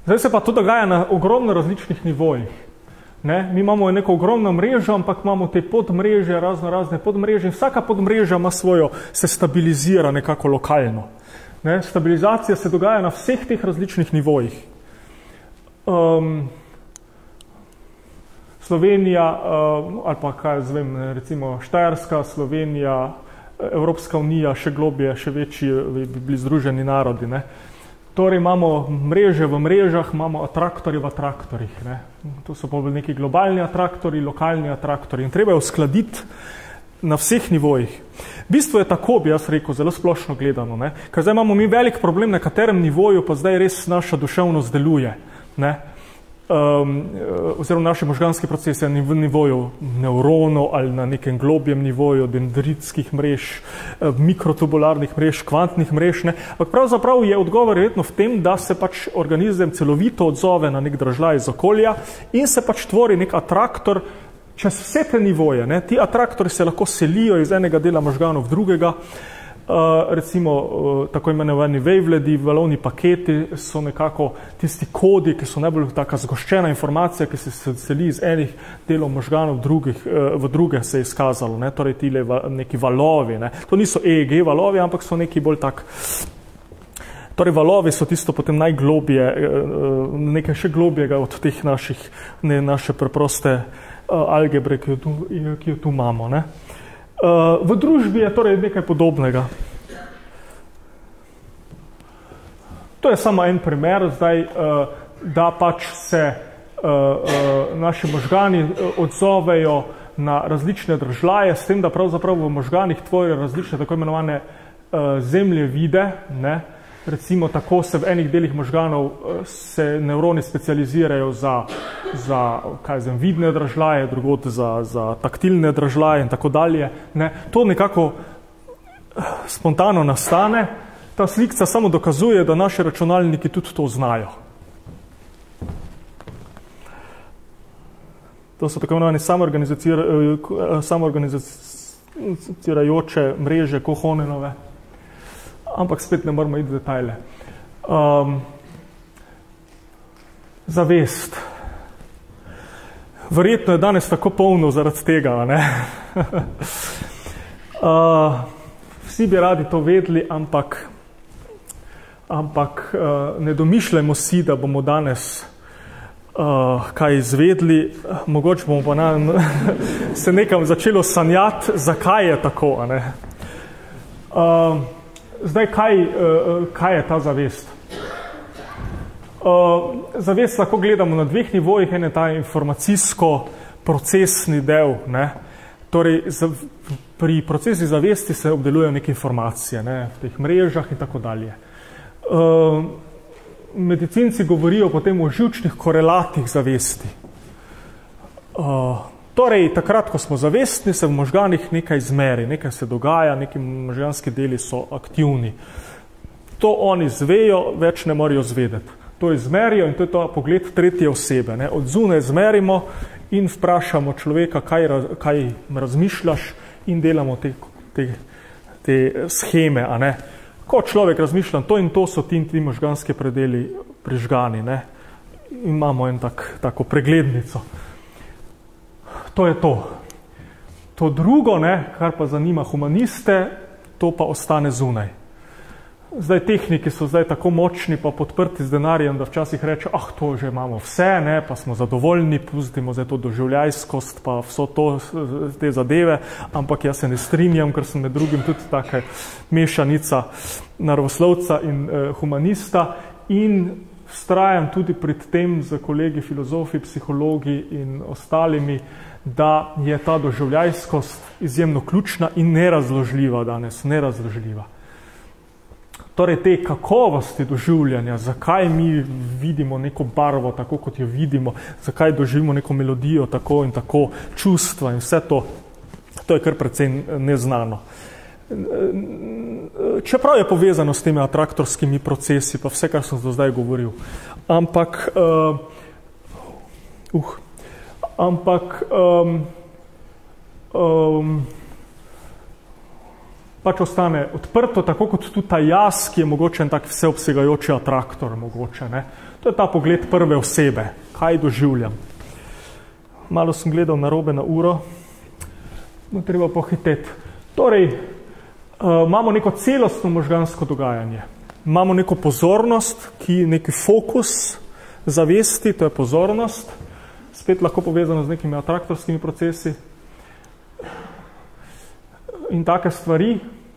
Zdaj se pa to dogaja na ogromno različnih nivojih. Ne? Mi imamo neko ogromno mrežo, ampak imamo te podmreže, razno razne podmreže in vsaka podmreža ima svojo, se stabilizira nekako lokalno. Ne? Stabilizacija se dogaja na vseh teh različnih nivojih. Um, Slovenija, uh, ali pa kaj zvem, recimo Štajerska, Slovenija, Evropska unija, še globje, še večji, bi bili združeni narodi. Ne? Torej imamo mreže v mrežah, imamo atraktorje v atraktorjih. Ne? To so pa neki globalni atraktori, lokalni atraktori in treba je uskladiti na vseh nivojih. Bistvo je tako, bi jaz rekel, zelo splošno gledano, ne? Ker zdaj imamo mi velik problem, na katerem nivoju pa zdaj res naša duševnost deluje. Ne? Um, oziroma naši možganski procesi na nivoju nevronov ali na nekem globjem nivoju dendritskih mrež, mikrotubularnih mrež, kvantnih mrež. Ne? Ampak pravzaprav je odgovor verjetno v tem, da se pač organizem celovito odzove na nek dražljaj iz okolja in se pač tvori nek atraktor čez vse te nivoje. Ne? Ti atraktori se lahko selijo iz enega dela možganov v drugega. Uh, recimo uh, tako imenovani waveledi, valovni paketi so nekako tisti kodi, ki so najbolj taka zgoščena informacija, ki se seli iz enih delov možganov drugih, uh, v druge se je izkazalo, ne? Torej tile va, neki valovi. Ne? To niso E E G valovi, ampak so neki bolj tak. Torej valovi so tisto potem najglobje, uh, nekaj še globjega od teh naših, ne, naše preproste uh, algebre, ki jo tu, ki jo tu imamo. Ne? Uh, v družbi je torej nekaj podobnega. To je samo en primer, zdaj, uh, da pač se uh, uh, naši možgani odzovejo na različne dražljaje, s tem, da pravzaprav v možganih tvorijo različne tako imenovane uh, zemljevide. Ne? Recimo tako se v enih delih možganov se nevroni specializirajo za, za kaj zvem, vidne dražljaje, drugod za, za taktilne dražljaje in tako dalje. Ne. To nekako spontano nastane. Ta slikca samo dokazuje, da naši računalniki tudi to znajo. To so tako imenovane samoorganizirajoče mreže Kohonenove. Ampak spet ne moramo iti v detajle. Um, zavest. Verjetno je danes tako polno zaradi tega. Ne? uh, vsi bi radi to vedeli, ampak, ampak uh, ne domišljajmo si, da bomo danes uh, kaj izvedli. Mogoče bomo pa na, se nekam začelo sanjati, zakaj je tako. A ne? Uh, Zdaj, kaj, kaj je ta zavest? Zavest lahko gledamo na dveh nivojih, en je ta informacijsko-procesni del. Ne? Torej, pri procesi zavesti se obdelujejo neke informacije, ne? V teh mrežah in tako dalje. Medicinci govorijo potem o živčnih korelatih zavesti. Torej, takrat, ko smo zavestni, se v možganih nekaj zmeri, nekaj se dogaja, neki možganski deli so aktivni. To oni zvejo, več ne morajo zvedeti. To izmerijo in to je to pogled tretje osebe. Ne. Od zunaj zmerimo in vprašamo človeka, kaj, kaj razmišljaš in delamo te, te, te scheme. A ne. Ko človek razmišlja, to in to so ti in ti možganske predeli prižgani. Ne. Imamo en tak, tako preglednico. To je to. To drugo, ne, kar pa zanima humaniste, to pa ostane zunaj. Zdaj tehniki so zdaj tako močni pa podprti z denarjem, da včasih reče, ah, to že imamo vse, ne, pa smo zadovoljni, pustimo zdaj to doživljajskost, pa vso to, te zadeve, ampak jaz se ne strinjam, ker sem med drugim tudi taka mešanica naravoslovca in eh, humanista in vztrajam tudi pred tem z kolegi filozofi, psihologi in ostalimi, da je ta doživljajskost izjemno ključna in nerazložljiva danes, nerazložljiva. Torej te kakovosti doživljanja, zakaj mi vidimo neko barvo tako, kot jo vidimo, zakaj doživimo neko melodijo tako in tako, čustva in vse to, to je kar precej neznano. Čeprav je povezano s temi atraktorskimi procesi, pa vse, kar sem do zdaj govoril. Ampak, uh, uh, ampak um, um, pač ostane odprto, tako kot tudi ta jaz, ki je mogoče en tak vseobsegajoči atraktor, mogoče, ne. To je ta pogled prve osebe, kaj doživljam. Malo sem gledal narobe na uro, no treba pohiteti. Torej, uh, imamo neko celostno možgansko dogajanje. Imamo neko pozornost, ki neki fokus zavesti, to je pozornost, spet lahko povezano z nekimi atraktorskimi procesi in take stvari.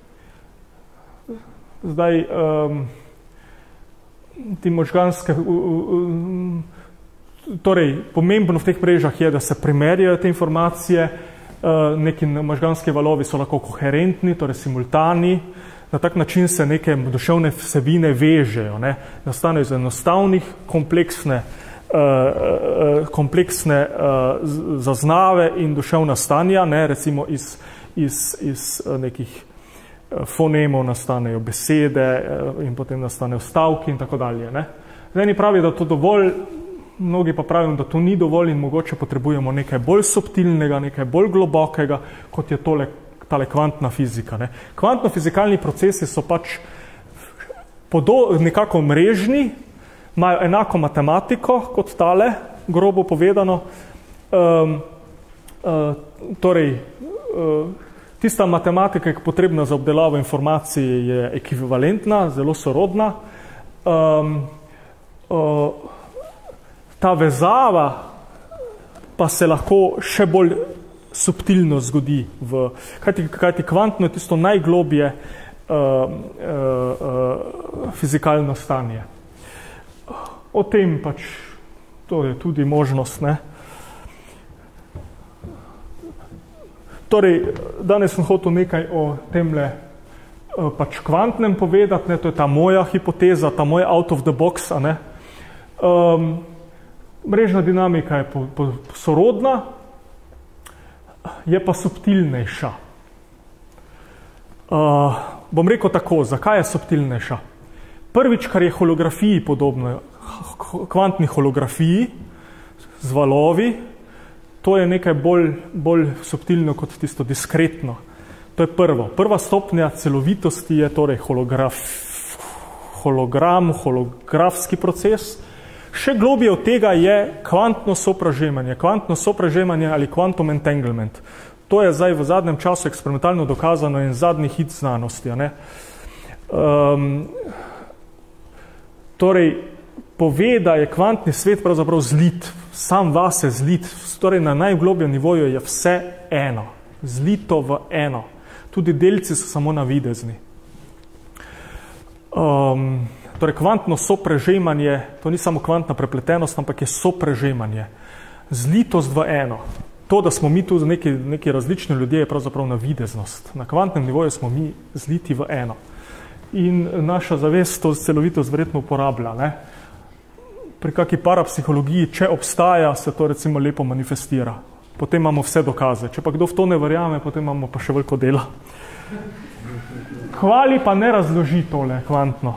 Zdaj, um, ti možganske, uh, uh, torej, pomembno v teh mrežah je, da se primerjajo te informacije, uh, neki možganski valovi so lahko koherentni, torej simultani, na tak način se neke duševne vsebine vežejo, ne, nastanejo iz enostavnih, kompleksne, uh, uh, kompleksne uh, zaznave in duševna stanja, ne, recimo iz, iz, iz uh, nekih fonemov nastanejo besede in potem nastanejo stavki in tako dalje. Ne. Eni pravi, da to dovolj, mnogi pa pravijo, da to ni dovolj in mogoče potrebujemo nekaj bolj subtilnega, nekaj bolj globokega, kot je tole, tale kvantna fizika. Ne. Kvantno-fizikalni procesi so pač podo, nekako mrežni, imajo enako matematiko kot tale, grobo povedano. Um, uh, torej, uh, Tista matematika, ki je potrebna za obdelavo informacij, je ekvivalentna, zelo sorodna. Um, uh, ta vezava pa se lahko še bolj subtilno zgodi. V, kajti, kajti kvantno je tisto najglobje uh, uh, uh, fizikalno stanje. O tem pač, to je tudi možnost, ne? Torej, danes sem hotel nekaj o temle pač kvantnem povedati, ne, to je ta moja hipoteza, ta moj out of the box, a ne. Um, mrežna dinamika je po, po, sorodna, je pa subtilnejša. Uh, bom rekel tako, zakaj je subtilnejša? Prvič, kar je holografiji podobno, kvantni holografiji z valovi, to je nekaj bolj, bolj subtilno kot tisto diskretno. To je prvo. Prva stopnja celovitosti je torej holograf, hologram, holografski proces. Še globje od tega je kvantno sopražemanje. Kvantno sopražemanje ali quantum entanglement. To je zdaj v zadnjem času eksperimentalno dokazano in zadnji hit znanosti. Ne? Um, torej, pove, da je kvantni svet pravzaprav zlit, sam vase zlit, torej na najglobjem nivoju je vse eno, zlito v eno. Tudi delci so samo navidezni. Um, torej, kvantno soprežemanje, to ni samo kvantna prepletenost, ampak je soprežemanje. Zlitost v eno. To, da smo mi tu neki, neki različni ljudje, je pravzaprav navideznost. Na kvantnem nivoju smo mi zliti v eno. In naša zavest to celovitost verjetno uporablja, ne? Pri kakšni parapsihologiji, če obstaja, se to recimo lepo manifestira. Potem imamo vse dokaze. Če pa kdo v to ne verjame, potem imamo pa še veliko dela. Hvali pa ne razloži tole kvantno.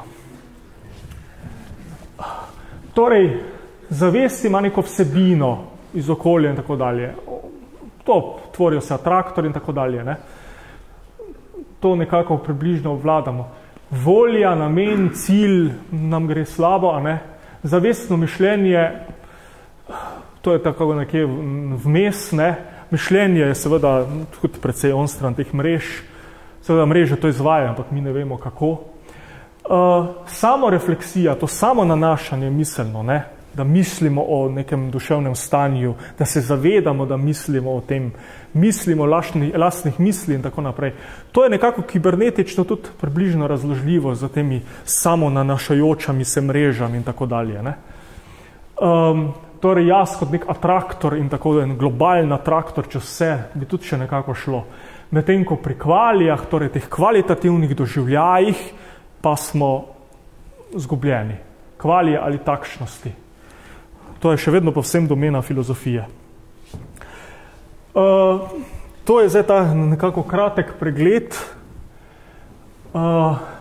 Torej, zavest ima neko vsebino iz okolja in tako dalje. To tvorijo se atraktor in tako dalje. Ne? To nekako približno obvladamo. Volja, namen, cilj nam gre slabo, a ne? Zavestno mišljenje, to je tako nekje vmes, ne? Mišljenje je seveda tudi precej onstran teh mrež, seveda mreže to izvajajo, ampak mi ne vemo kako. Uh, samo refleksija, to samo nanašanje miselno, ne? Da mislimo o nekem duševnem stanju, da se zavedamo, da mislimo o tem, mislimo o lastnih, lastnih misli in tako naprej. To je nekako kibernetično tudi približno razložljivo za temi samo nanašajočami se mrežami in tako dalje. Ne? Um, torej jaz kot nek atraktor in tako en globalen atraktor čez vse bi tudi še nekako šlo. Medtem ko pri kvalijah, torej teh kvalitativnih doživljajih, pa smo zgubljeni. Kvalije ali takšnosti. To je še vedno povsem domena filozofije. Uh, to je zdaj ta nekako kratek pregled. Uh,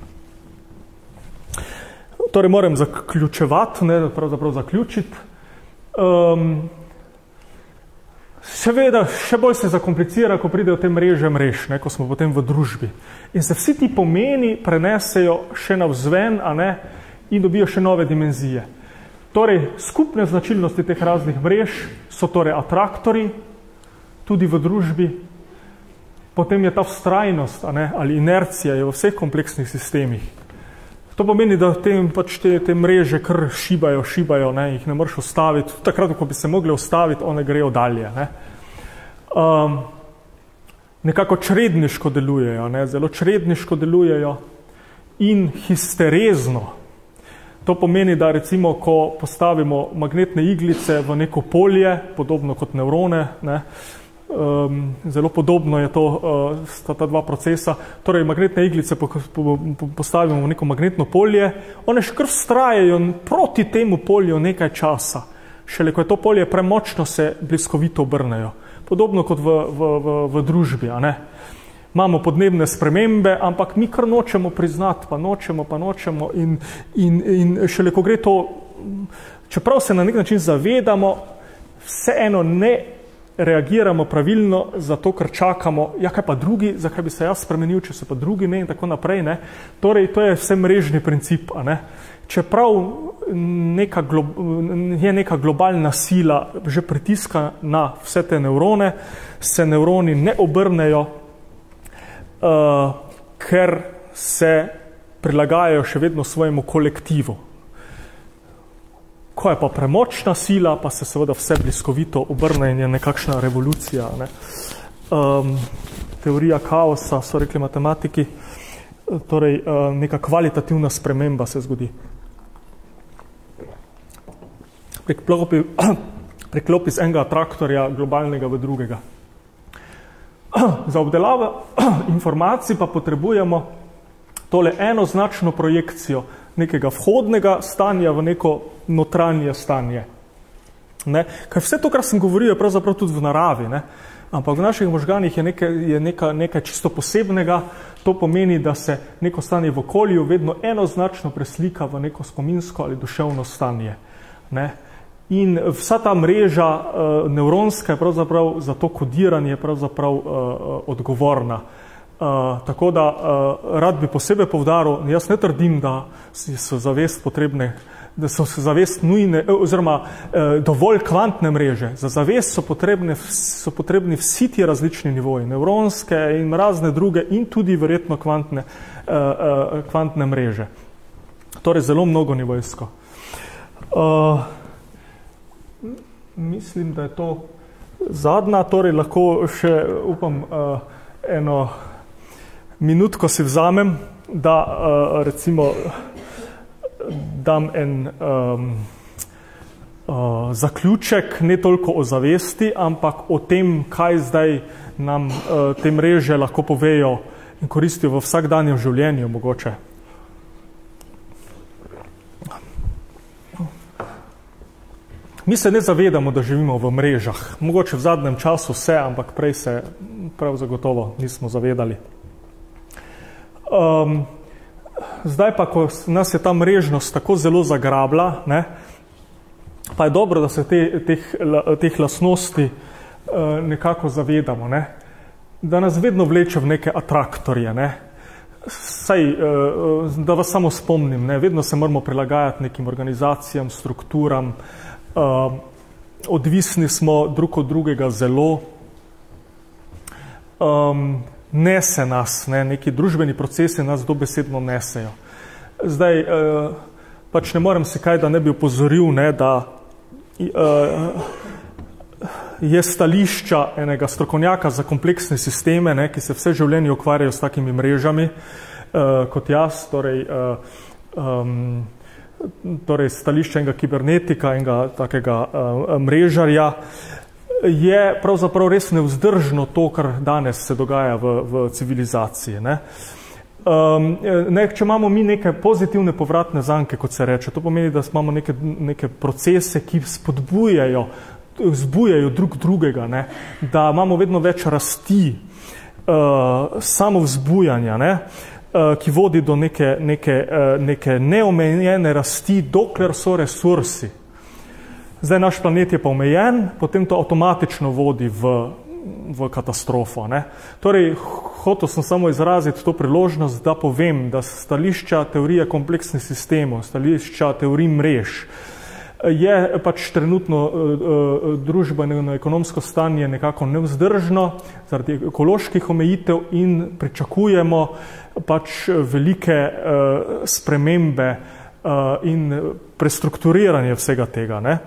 torej moram zaključevati, ne, pravzaprav zaključiti. Um, seveda, še bolj se zakomplicira, ko pridejo te mreže mrež, ne, ko smo potem v družbi. In se vsi ti pomeni prenesejo še navzven, a ne, in dobijo še nove dimenzije. Torej, skupne značilnosti teh raznih mrež so torej atraktori, tudi v družbi, potem je ta vztrajnost, a ne, ali inercija je v vseh kompleksnih sistemih. To pomeni, da te, pač te, te mreže kar šibajo, šibajo, ne, jih ne moreš ustaviti. Takrat, ko bi se mogli ustaviti, one grejo dalje. Ne. Um, nekako čredniško delujejo, ne, zelo čredniško delujejo in histerezno. To pomeni, da recimo, ko postavimo magnetne iglice v neko polje, podobno kot nevrone, ne, Um, zelo podobno je to, uh, sta ta dva procesa. Torej, magnetne iglice po, po, po, postavimo v neko magnetno polje, one še kar vztrajajo proti temu polju nekaj časa. Šele, ko je to polje premočno, se bliskovito obrnejo. Podobno kot v, v, v, v družbi, a ne? Imamo podnebne spremembe, ampak mi kar nočemo priznati, pa nočemo, pa nočemo in, in, in šele, ko gre to, čeprav se na nek način zavedamo, vseeno ne reagiramo pravilno, zato ker čakamo, ja, kaj pa drugi, zakaj bi se jaz spremenil, če se pa drugi ne in tako naprej, ne. Torej, to je vse mrežni princip, a ne. Čeprav neka glo, je neka globalna sila že pritiska na vse te nevrone, se nevroni ne obrnejo, uh, ker se prilagajajo še vedno svojemu kolektivu. Ko je pa premočna sila, pa se seveda vse bliskovito obrne in je nekakšna revolucija. Ne. Um, teorija kaosa, so rekli matematiki, torej uh, neka kvalitativna sprememba se zgodi. Preklopi, preklopi z enega atraktorja globalnega v drugega. Za obdelavo informacij pa potrebujemo tole enoznačno projekcijo nekega vhodnega stanja v neko notranje stanje. Ne? Ker vse to, kar sem govoril, je pravzaprav tudi v naravi, ne? Ampak v naših možganih je, nekaj, je neka, nekaj čisto posebnega. To pomeni, da se neko stanje v okolju vedno enoznačno preslika v neko spominsko ali duševno stanje. Ne? In vsa ta mreža uh, nevronska je pravzaprav za to kodiranje pravzaprav uh, odgovorna. Uh, tako da uh, rad bi posebej poudaril, jaz ne trdim, da so zavest potrebne, da so zavest nujne, oziroma uh, dovolj kvantne mreže. Za zavest so, potrebne, so potrebni vsi ti različni nivoji, nevronske in razne druge in tudi verjetno kvantne, uh, uh, kvantne mreže. Torej zelo mnogo nivojsko. Uh, mislim, da je to zadnja, torej lahko še upam uh, eno minutko si vzamem, da uh, recimo dam en um, uh, zaključek, ne toliko o zavesti, ampak o tem, kaj zdaj nam uh, te mreže lahko povejo in koristijo v vsakdanjem življenju mogoče. Mi se ne zavedamo, da živimo v mrežah. Mogoče v zadnjem času vse, ampak prej se prav zagotovo nismo zavedali. Um, zdaj pa, ko nas je ta mrežnost tako zelo zagrabla, ne, pa je dobro, da se te, teh, teh lastnosti uh, nekako zavedamo, ne, da nas vedno vleče v neke atraktorje. Ne. Saj, uh, da vas samo spomnim, ne, vedno se moramo prilagajati nekim organizacijam, strukturam, uh, odvisni smo drug od drugega zelo. Um, nese nas, ne, neki družbeni procesi nas dobesedno nesejo. Zdaj, eh, pač ne morem si kaj, da ne bi opozoril, ne, da eh, je stališča enega strokovnjaka za kompleksne sisteme, ne, ki se vse življenje ukvarjajo s takimi mrežami, eh, kot jaz, torej, eh, um, torej stališča enega kibernetika, enega takega eh, mrežarja, je pravzaprav res nevzdržno to, kar danes se dogaja v, v civilizaciji. Ne? Um, ne, če imamo mi neke pozitivne povratne zanke, kot se reče, to pomeni, da imamo neke, neke procese, ki spodbujajo, vzbujajo drug drugega, ne? Da imamo vedno več rasti, uh, samovzbujanja, ne? uh, ki vodi do neke, neke, uh, neke neomejene rasti, dokler so resursi. Zdaj naš planet je pa omejen, potem to avtomatično vodi v, v katastrofo. Ne? Torej, hotel sem samo izraziti to priložnost, da povem, da stališča teorije kompleksnih sistemov, stališča teorij mrež je pač trenutno družbeno-ekonomsko stanje nekako nevzdržno zaradi ekoloških omejitev in pričakujemo pač velike spremembe in prestrukturiranje vsega tega. Ne.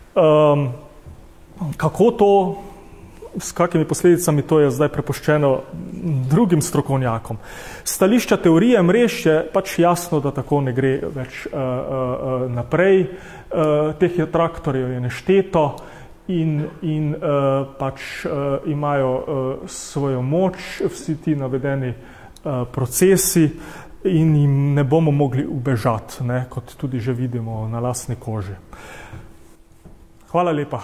Kako to, s kakimi posledicami, to je zdaj prepuščeno drugim strokovnjakom. Stališča teorije mrež je pač jasno, da tako ne gre več uh, uh, naprej. Uh, teh traktorjev je nešteto in, in uh, pač uh, imajo uh, svojo moč, vsi ti navedeni uh, procesi in jim ne bomo mogli ubežati, ne, kot tudi že vidimo na lastni koži. Hvala lepa.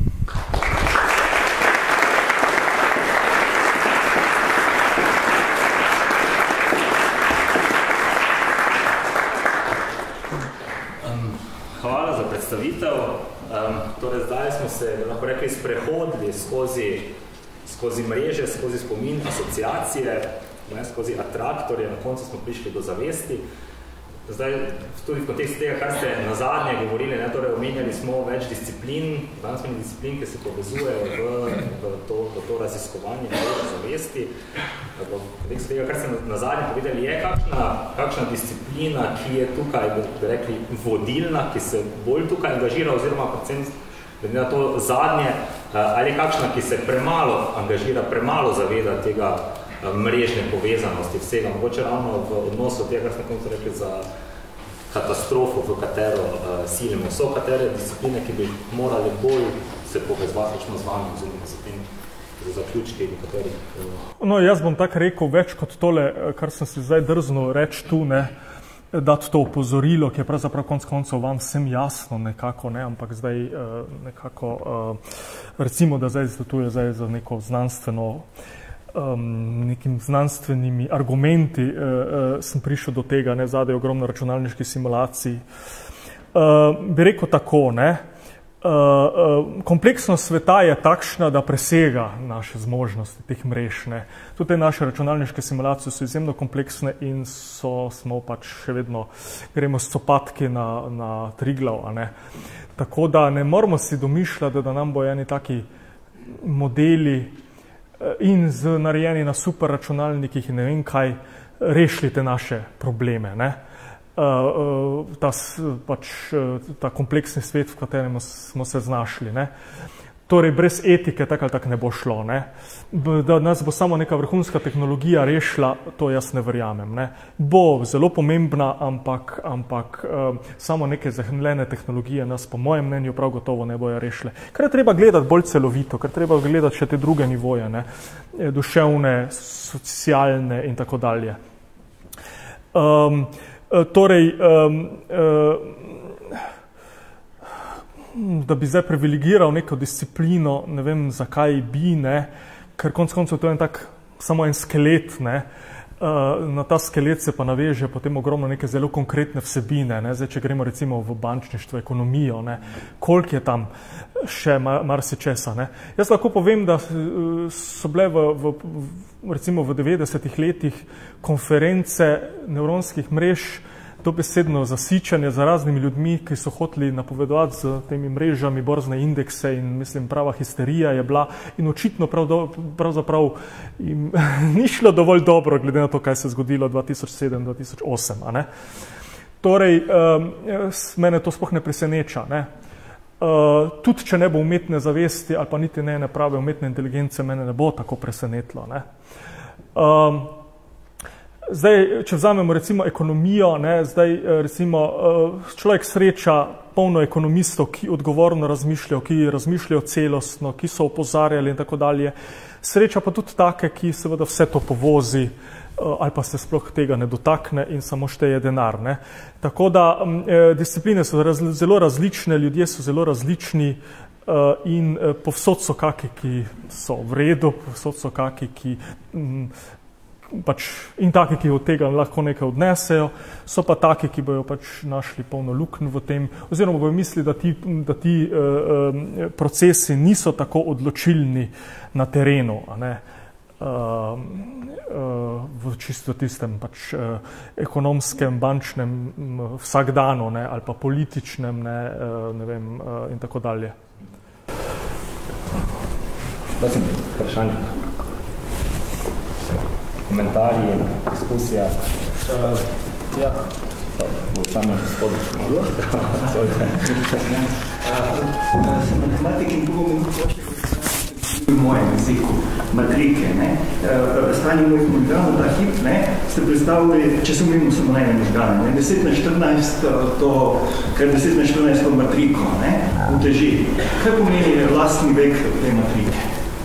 Predstavitev. Um, torej, zdaj smo se, lahko rekli, sprehodili skozi, skozi mreže, skozi spomin, asociacije, ne, skozi atraktorje, na koncu smo prišli do zavesti. Zdaj, tudi v kontekstu tega, kar ste na zadnje govorili, ne, torej omenjali smo več disciplin, znanstvenih disciplin, ki se povezujejo v, v, to, v to raziskovanje zavesti. V kontekstu tega, kar ste na zadnje povedali, je kakšna, kakšna disciplina, ki je tukaj, bi rekli, vodilna, ki se bolj tukaj angažira, oziroma predvsem na to zadnje, ali kakšna, ki se premalo angažira, premalo zaveda tega mrežne povezanosti vsega, mogoče ravno v odnosu tega, kar smo koncu rekli, za katastrofo, v katero uh, silimo. So katere discipline, ki bi morali bolj se povezvati z vami, oziroma za tem zaključki nekaterih. Uh... No, jaz bom tako rekel več kot tole, kar sem si zdaj drznil reči tu, ne, dati to opozorilo, ki je pravzaprav konc koncev vam vsem jasno nekako, ne, ampak zdaj uh, nekako, uh, recimo, da zdaj tu je zdaj za neko znanstveno Um, nekim znanstvenimi argumenti uh, uh, sem prišel do tega, ne, zadaj ogromno računalniških simulacij. Uh, bi rekel tako, ne, uh, uh, kompleksnost sveta je takšna, da presega naše zmožnosti teh mrež, ne. Tudi naše računalniške simulacije so izjemno kompleksne in so, smo pač še vedno, gremo s copatki na, na Triglav, a ne. Tako da ne moramo si domišljati, da nam bo eni taki modeli in z narejeni na super računalnikih in ne vem kaj, rešili te naše probleme, ne. Ta, pač, ta kompleksni svet, v katerem smo se znašli, ne. Torej, brez etike tak ali tak ne bo šlo, ne. Da nas bo samo neka vrhunska tehnologija rešila, to jaz ne verjamem, ne. Bo zelo pomembna, ampak, ampak um, samo neke zahnlene tehnologije nas po mojem mnenju prav gotovo ne bojo rešile. Kar je treba gledati bolj celovito, ker treba gledati še te druge nivoje, ne. Duševne, socialne in tako dalje. Um, torej, um, um, da bi zdaj privilegiral neko disciplino, ne vem, zakaj bi, ne, ker konec koncev to je en tak, samo en skelet, ne, uh, na ta skelet se pa naveže potem ogromno neke zelo konkretne vsebine, ne, zdaj, če gremo recimo v bančništvo, ekonomijo, ne, koliko je tam še mar, marsičesa, ne. Jaz lahko povem, da so bile v, v, recimo v devetdesetih letih konference nevronskih mrež, dobesedno zasičanje za raznimi ljudmi, ki so hoteli napovedovati z temi mrežami borzne indekse in mislim, prava histerija je bila in očitno prav do, pravzaprav jim ni šlo dovolj dobro, glede na to, kaj se je zgodilo dva tisoč sedem dva tisoč osem, a ne. Torej, um, mene to sploh ne preseneča, ne. Uh, tudi, če ne bo umetne zavesti ali pa niti ne prave umetne inteligence, mene ne bo tako presenetilo, ne. Um, Zdaj, če vzamemo recimo ekonomijo, ne, zdaj recimo človek sreča polno ekonomistov, ki odgovorno razmišljajo, ki razmišljajo celostno, ki so opozarjali in tako dalje. Sreča pa tudi take, ki seveda vse to povozi ali pa se sploh tega ne dotakne in samo šteje denar, ne. Tako da discipline so raz, zelo različne, ljudje so zelo različni in povsod so kaki, ki so v redu, povsod so kaki, ki pač in taki, ki od tega lahko nekaj odnesejo, so pa taki, ki bojo pač našli polno luknj v tem, oziroma bojo mislili, da ti, da ti uh, uh, procesi niso tako odločilni na terenu, a ne. v čisto tistem pač ekonomskem, bančnem vsakdanu, ne, ali pa političnem, ne, ne vem, in tako dalje. Prosim, vprašanje. Komentarji, diskusija. Uh, ja. Bo samo gospod. Sem matematik in drugo minuto počne, v mojem jeziku, matrike, ne. Stanje mojih možganov, ta hip, ne, ste predstavili, če se umimo samo na ene možgane, ne, deset na štirinajst, to, kar deset na štirinajst to matriko, ne, uteži. Kaj pomeni lastni vek te matrike?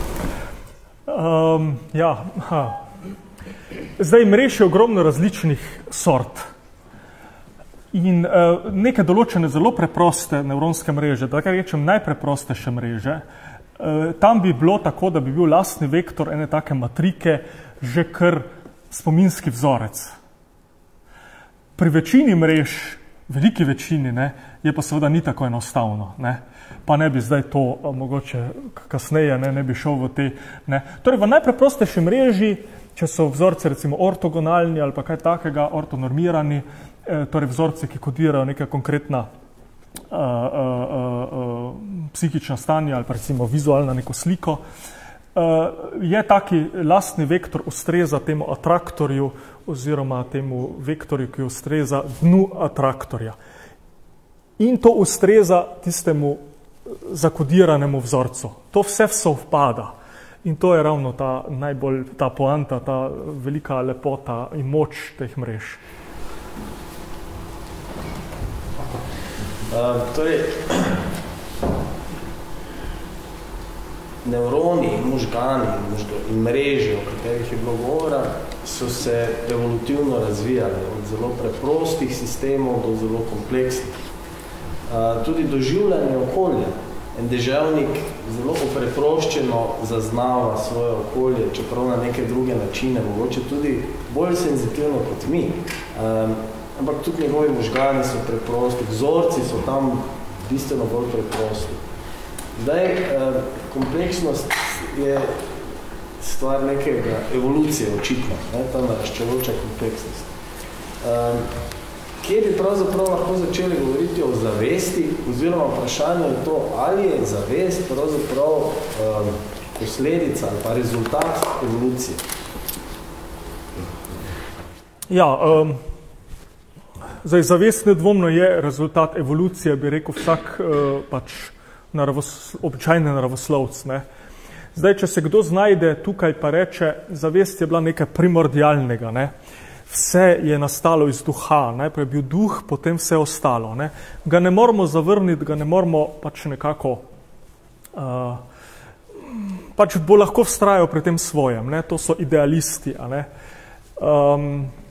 Um, ja, ha. Zdaj, mrež je ogromno različnih sort. In uh, neke določene zelo preproste nevronske mreže, da kar rečem najpreprostejše mreže, uh, tam bi bilo tako, da bi bil lastni vektor ene take matrike že kar spominski vzorec. Pri večini mrež, veliki večini, ne, je pa seveda ni tako enostavno, ne. Pa ne bi zdaj to uh, mogoče kasneje, ne, ne bi šel v te, ne. Torej, v najpreprostejši mreži, če so vzorci recimo ortogonalni ali pa kaj takega, ortonormirani, eh, torej vzorci, ki kodirajo neka konkretna uh, uh, uh, psihična stanja ali pa recimo vizualna neko sliko, uh, je taki lastni vektor ustreza temu atraktorju oziroma temu vektorju, ki ustreza dnu atraktorja. In to ustreza tistemu zakodiranemu vzorcu. To vse sovpada. In to je ravno ta najbolj, ta poanta, ta velika lepota in moč teh mrež. Uh, torej, nevroni in možgani in mreže, o katerih je bilo govora, so se evolutivno razvijali od zelo preprostih sistemov do zelo kompleksnih. Uh, tudi doživljanje okolja. En deževnik zelo preproščeno zaznava svoje okolje, čeprav na neke druge načine, mogoče tudi bolj senzitivno kot mi. Um, ampak tudi njegovi možgani so preprosti, vzorci so tam bistveno bolj preprosti. Zdaj, um, kompleksnost je stvar nekega evolucije, očitno, ne, ta naraščevalča kompleksnost. Um, Kje bi pravzaprav lahko začeli govoriti o zavesti, oziroma vprašanje je to, ali je zavest pravzaprav um, posledica ali pa rezultat evolucije? Ja, um, zdaj, zavest nedvomno je rezultat evolucije, bi rekel vsak uh, pač naravos, običajni naravoslovc, ne. Zdaj, če se kdo znajde tukaj pa reče, zavest je bila nekaj primordialnega, ne. Vse je nastalo iz duha, najprej je bil duh, potem vse ostalo, ne. Ga ne moramo zavrniti, ga ne moramo pač nekako, uh, pač bo lahko vztrajal pri tem svojem, ne. To so idealisti, a ne. Um,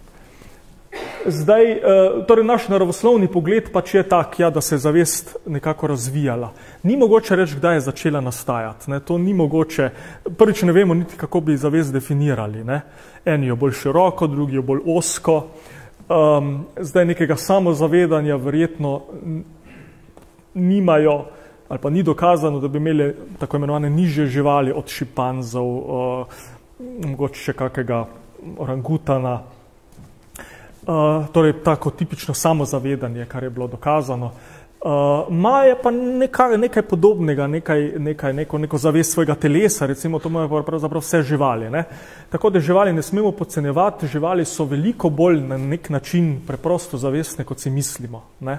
zdaj, uh, torej naš naravoslovni pogled pač je tak, ja, da se je zavest nekako razvijala. Ni mogoče reči, kdaj je začela nastajati, ne. To ni mogoče, prvič ne vemo niti, kako bi zavest definirali, ne. Eni jo bolj široko, drugi jo bolj ozko. Um, zdaj nekega samozavedanja verjetno nimajo, ali pa ni dokazano, da bi imeli tako imenovane nižje živali od šimpanzov, uh, mogoče še kakega orangutana. Uh, torej tako tipično samozavedanje, kar je bilo dokazano. Uh, ma je pa nekaj, nekaj podobnega, nekaj, nekaj, neko, neko zavest svojega telesa, recimo to imajo pravzaprav vse živali, ne. Tako da živali ne smemo podcenjevati, živali so veliko bolj na nek način preprosto zavestne, kot si mislimo, ne.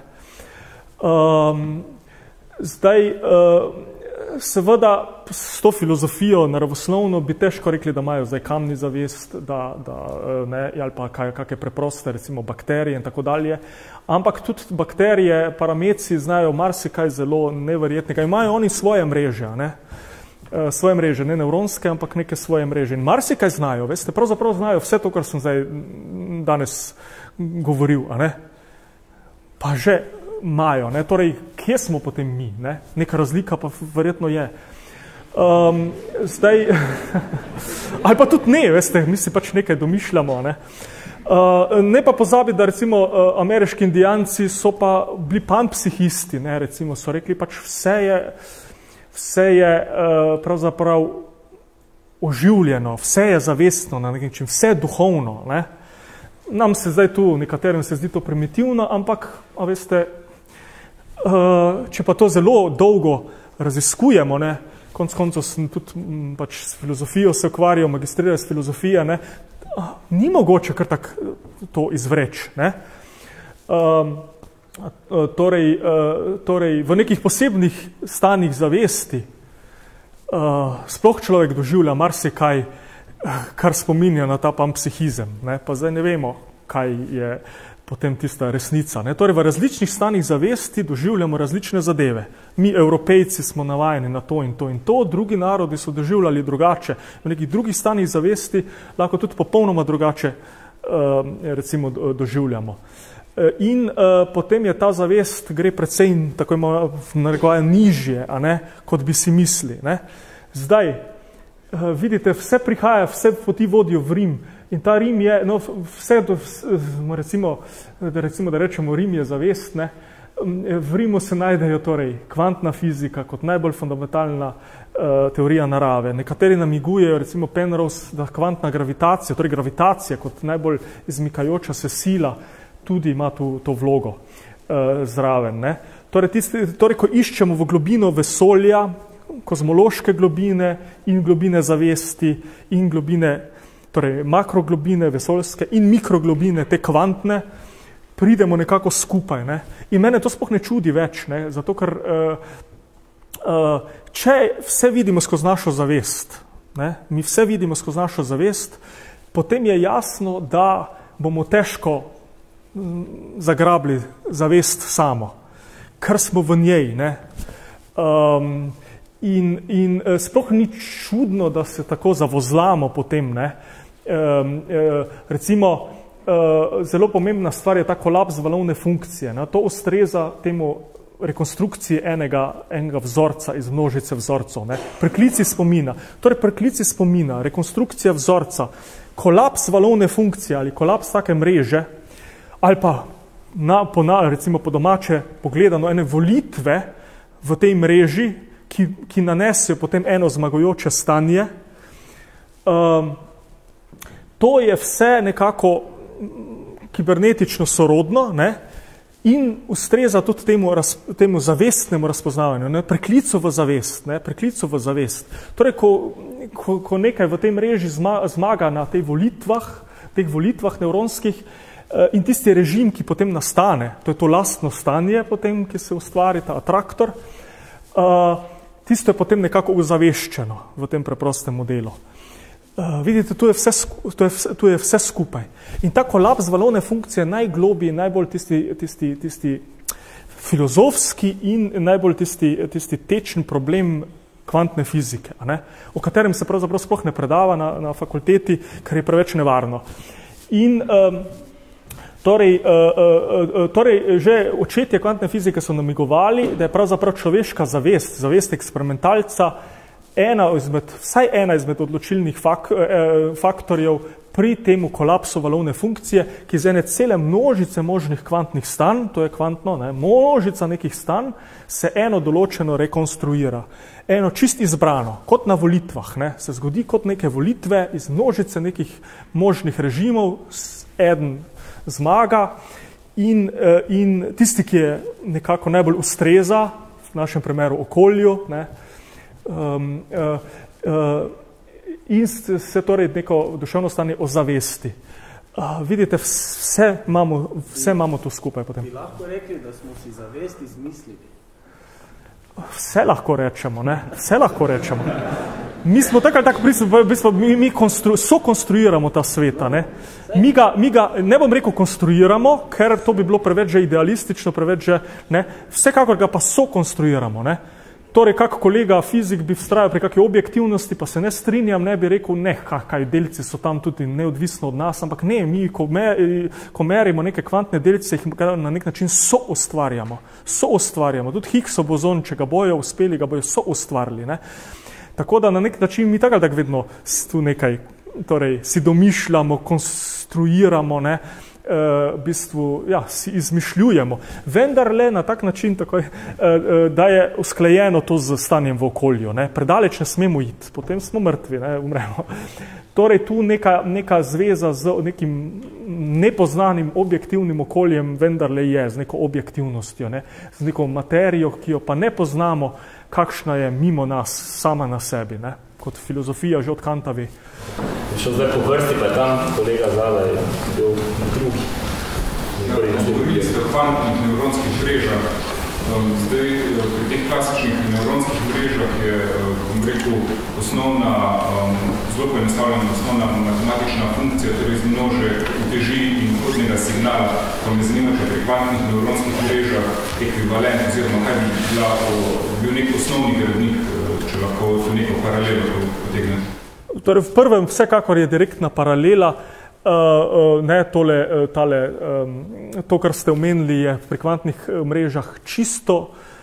Um, zdaj, uh, seveda s to filozofijo naravoslovno bi težko rekli, da imajo zdaj kamni zavest, da, da ne, ali pa kaj, kakšne preproste, recimo bakterije in tako dalje. Ampak tudi bakterije, parameci znajo marsikaj zelo neverjetnega. Imajo oni svoje mreže, ne? Svoje mreže, ne nevronske, ampak neke svoje mreže. In marsikaj znajo, veste, pravzaprav znajo vse to, kar sem zdaj danes govoril, a ne? Pa že imajo, ne? Torej, kje smo potem mi, ne? Neka razlika pa verjetno je. Um, zdaj, ali pa tudi ne, veste, mi si pač nekaj domišljamo, ne? Uh, ne pa pozabi, da recimo uh, ameriški indijanci so pa bili panpsihisti, ne, recimo so rekli pač vse je, vse je uh, pravzaprav oživljeno, vse je zavestno na nek način, vse je duhovno. Ne? Nam se zdaj tu, nekaterim se zdi to primitivno, ampak, a veste, če pa to zelo dolgo raziskujemo, ne, konc koncev sem tudi pač s filozofijo se ukvarjal, magistriral s filozofijo, ne, ni mogoče kar tak to izvreči. Ne. Um, torej, uh, torej, v nekih posebnih stanjih zavesti uh, sploh človek doživlja marsikaj, kar spominja na ta panpsihizem. Ne. Pa zdaj ne vemo, kaj je potem tista resnica. Ne? Torej, v različnih stanjih zavesti doživljamo različne zadeve. Mi, Evropejci, smo navajeni na to in to in to, drugi narodi so doživljali drugače. V nekih drugih stanjih zavesti lahko tudi popolnoma drugače uh, recimo doživljamo. In uh, potem je ta zavest gre precej tako narekovaj nižje, a ne, kot bi si misli. Ne? Zdaj, uh, vidite, vse prihaja, vse poti vodijo v Rim. In ta Rim je, no, vse, do, recimo, da recimo, da rečemo, Rim je zavest, ne? V Rimu se najdejo torej kvantna fizika kot najbolj fundamentalna uh, teorija narave. Nekateri namigujejo, recimo Penrose, da kvantna gravitacija, torej gravitacija kot najbolj izmikajoča se sila, tudi ima tu, to vlogo uh, zraven. Ne? Torej, tisti, torej, ko iščemo v globino vesolja, kozmološke globine in globine zavesti in globine torej makroglobine vesoljske in mikroglobine, te kvantne, pridemo nekako skupaj. Ne? In mene to sploh ne čudi več, ne? Zato ker uh, uh, če vse vidimo skozi našo zavest, ne? Mi vse vidimo skozi našo zavest, potem je jasno, da bomo težko m, zagrabili zavest samo, ker smo v njej. Ne? Um, in in uh, sploh ni čudno, da se tako zavozlamo potem, ne? Um, uh, recimo, uh, zelo pomembna stvar je ta kolaps valovne funkcije. Ne? To ustreza temu rekonstrukciji enega, enega vzorca iz množice vzorcev. Ne? Preklici spomina. Torej, preklici spomina, rekonstrukcija vzorca, kolaps valovne funkcije ali kolaps take mreže, ali pa na, po, na, recimo po domače pogledano ene volitve v tej mreži, ki, ki nanesijo potem eno zmagujoče stanje. Um, To je vse nekako kibernetično sorodno, ne? In ustreza tudi temu, raz, temu zavestnemu razpoznavanju, ne? Preklicu v zavest. Ne? Preklicu v zavest. Torej, ko, ko, ko nekaj v tej mreži zma, zmaga na tej volitvah, teh volitvah nevronskih eh, in tisti režim, ki potem nastane, to je to lastno stanje, potem, ki se ustvari ta atraktor, eh, tisto je potem nekako uzaveščeno v tem preprostem modelu. Uh, vidite, tu je, vse, tu, je vse, tu je vse skupaj. In ta kolaps valovne funkcije najglobji, najbolj tisti, tisti, tisti filozofski in najbolj tisti, tisti tečen problem kvantne fizike, a ne? O katerem se pravzaprav sploh ne predava na, na fakulteti, ker je preveč nevarno. In um, torej, uh, uh, torej, že očetje kvantne fizike so namigovali, da je pravzaprav človeška zavest, zavest eksperimentalca, Ena izmed, vsaj ena izmed odločilnih fak, eh, faktorjev pri temu kolapsu valovne funkcije, ki iz ene cele množice možnih kvantnih stanj, to je kvantno, ne, množica nekih stanj, se eno določeno rekonstruira. Eno čist izbrano, kot na volitvah. Ne, se zgodi kot neke volitve iz množice nekih možnih režimov, eden zmaga in, eh, in tisti, ki je nekako najbolj ustreza, v našem primeru okolju, ne, Um, uh, uh, in se torej neko duševno stanje ozavesti. Uh, vidite, vse imamo, vse imamo tu skupaj potem. Bi lahko rekli, da smo si zavest izmislili? Vse lahko rečemo, ne? Vse lahko rečemo. Mi smo tako ali tako, v bistvu, mi, mi konstru, so konstruiramo ta sveta, ne? Mi ga, mi ga, ne bom rekel konstruiramo, ker to bi bilo preveč že idealistično, preveč že, ne? Vsekakor ga pa so konstruiramo, ne? Torej, kak kolega fizik bi vztrajal pri kakšni objektivnosti, pa se ne strinjam, ne bi rekel, ne, kaj delci so tam tudi neodvisno od nas, ampak ne, mi, ko, mer, ko merimo neke kvantne delce, jih na nek način so ustvarjamo, so ustvarjamo. Tudi Higgsov bozon, če ga bojo uspeli, ga bojo so ustvarili. Ne? Tako da na nek način mi tako tak vedno tu nekaj, torej, si domišljamo, konstruiramo, ne? v bistvu, ja, si izmišljujemo. Vendar le na tak način, takoj, da je usklajeno to z stanjem v okolju. Ne. Predaleč ne smemo iti, potem smo mrtvi, ne, umremo. Torej, tu neka, neka zveza z nekim nepoznanim objektivnim okoljem vendarle je, z neko objektivnostjo, ne, z neko materijo, ki jo pa ne poznamo, kakšna je mimo nas, sama na sebi, ne, kot filozofija že od Kanta ve. Šel zdaj po vrsti, pa je tam kolega zadaj bil drugi. Ja, govorili ste o kvantnih nevronskih mrežah. Zdaj, pri teh klasičnih nevronskih mrežah je, bom rekel, osnovna, zelo poenostavljena osnovna matematična funkcija, torej zmnože uteži in vhodnega signala. Pa me zanima, če pri kvantnih nevronskih mrežah ekvivalent, oziroma kaj bi bila, bil nek osnovni gradnik, če lahko to neko paralelo potegnete. Torej, v prvem vsekakor je direktna paralela, uh, ne, tole, tale, um, to, kar ste omenili, je pri kvantnih mrežah čisto,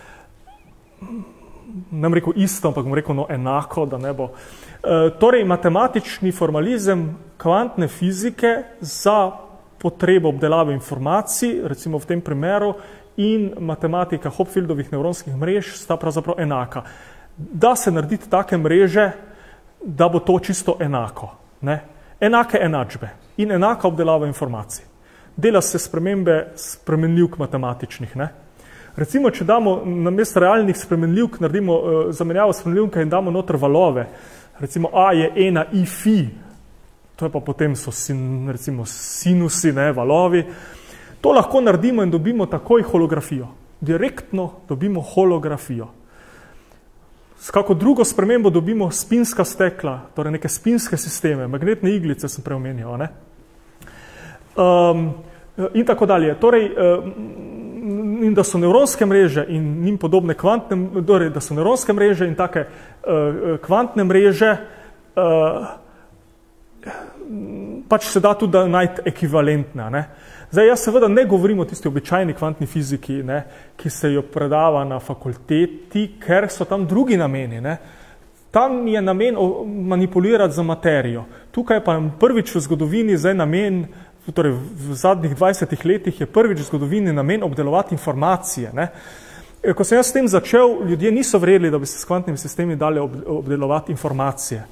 ne bom rekel isto, ampak bom rekel no, enako, da ne bo. Uh, torej, matematični formalizem kvantne fizike za potrebo obdelave informacij, recimo v tem primeru, in matematika Hopfieldovih nevronskih mrež sta pravzaprav enaka. Da se narediti take mreže, da bo to čisto enako. Ne? Enake enačbe in enaka obdelava informacij. Dela se spremembe spremenljivk matematičnih. Ne? Recimo, če damo namesto realnih spremenljivk, naredimo uh, zamenjavo spremenljivke in damo noter valove, recimo A je ena i fi, to je pa potem so sin, recimo sinusi, ne, valovi, to lahko naredimo in dobimo takoj holografijo. Direktno dobimo holografijo. S kako drugo spremembo dobimo spinska stekla, torej neke spinske sisteme, magnetne iglice sem preomenil, ne? Um, in tako dalje. Torej, um, in da so nevronske mreže in njim podobne kvantne, torej, da so nevronske mreže in take uh, kvantne mreže, uh, pač se da tudi najti ekvivalentne, ne? Zdaj, jaz seveda ne govorim o tisti običajni kvantni fiziki, ne, ki se jo predava na fakulteti, ker so tam drugi nameni. Ne. Tam je namen manipulirati z materijo. Tukaj pa prvič v zgodovini zdaj namen, torej v zadnjih dvajsetih letih je prvič v zgodovini namen obdelovati informacije. Ne. Ko sem jaz s tem začel, ljudje niso verjeli, da bi se s kvantnimi sistemi dali obdelovati informacije.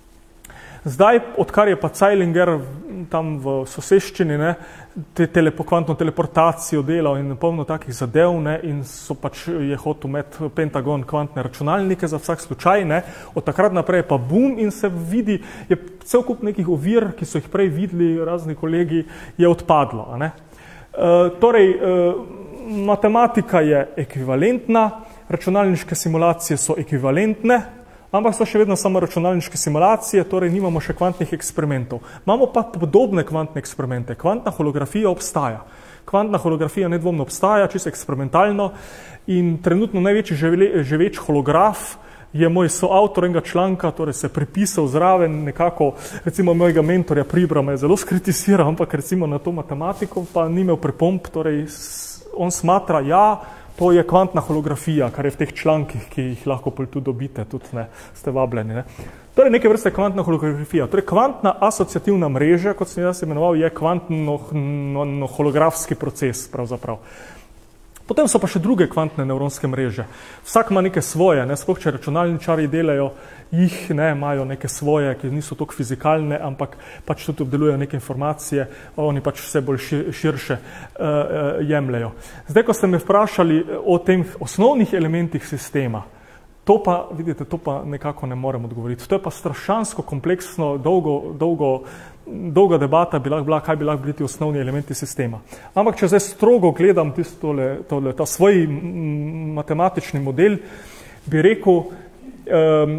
Zdaj, odkar je pa Zeilinger tam v soseščini, ne, te telepo, kvantno teleportacijo delal in polno takih zadev, ne, in so pač je hotel imeti Pentagon kvantne računalnike za vsak slučaj, ne, od takrat naprej pa boom in se vidi, je cel kup nekih ovir, ki so jih prej videli razni kolegi, je odpadlo. Ne. E, torej, e, matematika je ekvivalentna, računalniške simulacije so ekvivalentne, ampak so še vedno samo računalniške simulacije, torej nimamo še kvantnih eksperimentov. Imamo pa podobne kvantne eksperimente. Kvantna holografija obstaja. Kvantna holografija nedvomno obstaja, čisto eksperimentalno, in trenutno največji živeč holograf je moj soavtor enega članka, torej se pripisal zraven nekako, recimo mojega mentorja Pribra me je zelo skritisiral, ampak recimo na to matematiko pa ni imel pripomb, torej on smatra, ja, to je kvantna holografija, kar je v teh člankih, ki jih lahko tudi dobite, tudi ne, ste vabljeni. Ne. Torej, neke vrste kvantna holografija. Torej, kvantna asociativna mreža, kot sem jaz imenoval, je kvantno-holografski proces, pravzaprav. Potem so pa še druge kvantne nevronske mreže. Vsak ima neke svoje, ne, sploh če računalničarji delajo, jih ne, imajo neke svoje, ki niso toliko fizikalne, ampak pač tudi obdelujejo neke informacije, oni pač vse bolj širše uh, jemljajo. Zdaj, ko ste me vprašali o tem osnovnih elementih sistema, to pa, vidite, to pa nekako ne morem odgovoriti. To je pa strašansko kompleksno, dolgo, dolgo, dolga debata bi lahko bila, kaj bi lahko bili ti osnovni elementi sistema. Ampak, če zdaj strogo gledam tistole, tole, ta svoj matematični model, bi rekel, um,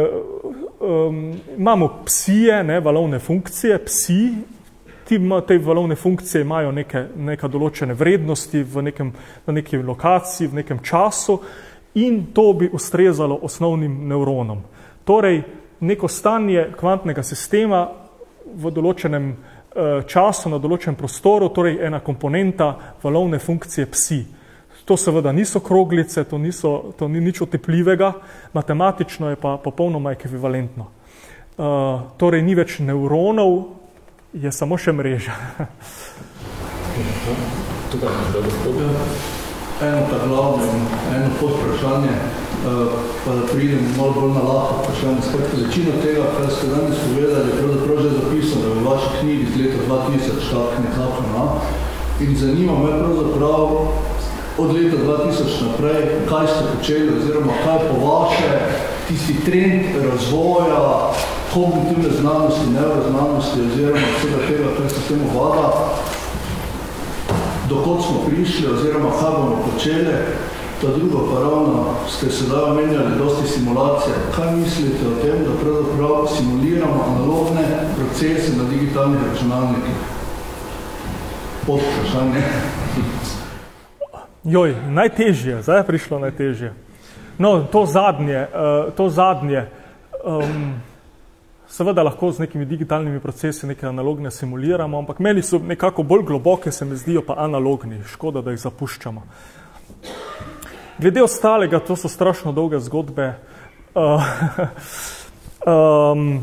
um, imamo psije, ne, valovne funkcije, psi, ti, te valovne funkcije imajo neke, neka določene vrednosti v nekem, na neki lokaciji, v nekem času, in to bi ustrezalo osnovnim nevronom. Torej, neko stanje kvantnega sistema v določenem uh, času, na določenem prostoru, torej ena komponenta valovne funkcije psi. To seveda niso kroglice, to, niso, to ni nič otepljivega, matematično je pa popolnoma ekvivalentno. Uh, torej, ni več nevronov, je samo še mreža. Tukaj, da gospodin. Eno ta glavno in eno podvprašanje, pa da pridem malo bolj na lahko vprašanje. Skratka, večino tega, kar ste danes povedali, je pravzaprav že zapisano v vaši knjigi iz leta dva tisoč, tak nekako, no? In zanima me pravzaprav od leta dva tisoč naprej, kaj ste počeli, oziroma kaj po vaše tisti trend razvoja kognitivne znanosti, neuroznanosti, oziroma vsega tega, kaj se s tem uvada, dokot smo prišli, oziroma kaj bomo počeli. Ta drugo pa ravno ste sedaj omenjali dosti simulacije. Kaj mislite o tem, da pravzaprav simuliramo analogne procese na digitalnih računalnikih? Podvprašanje. Joj, najtežje, zdaj je prišlo najtežje. No, to zadnje, to zadnje, um, seveda lahko z nekimi digitalnimi procesi neke analogne simuliramo, ampak meni so nekako bolj globoke, se mi zdijo pa analogni, škoda, da jih zapuščamo. Glede ostalega, to so strašno dolge zgodbe. Uh, um,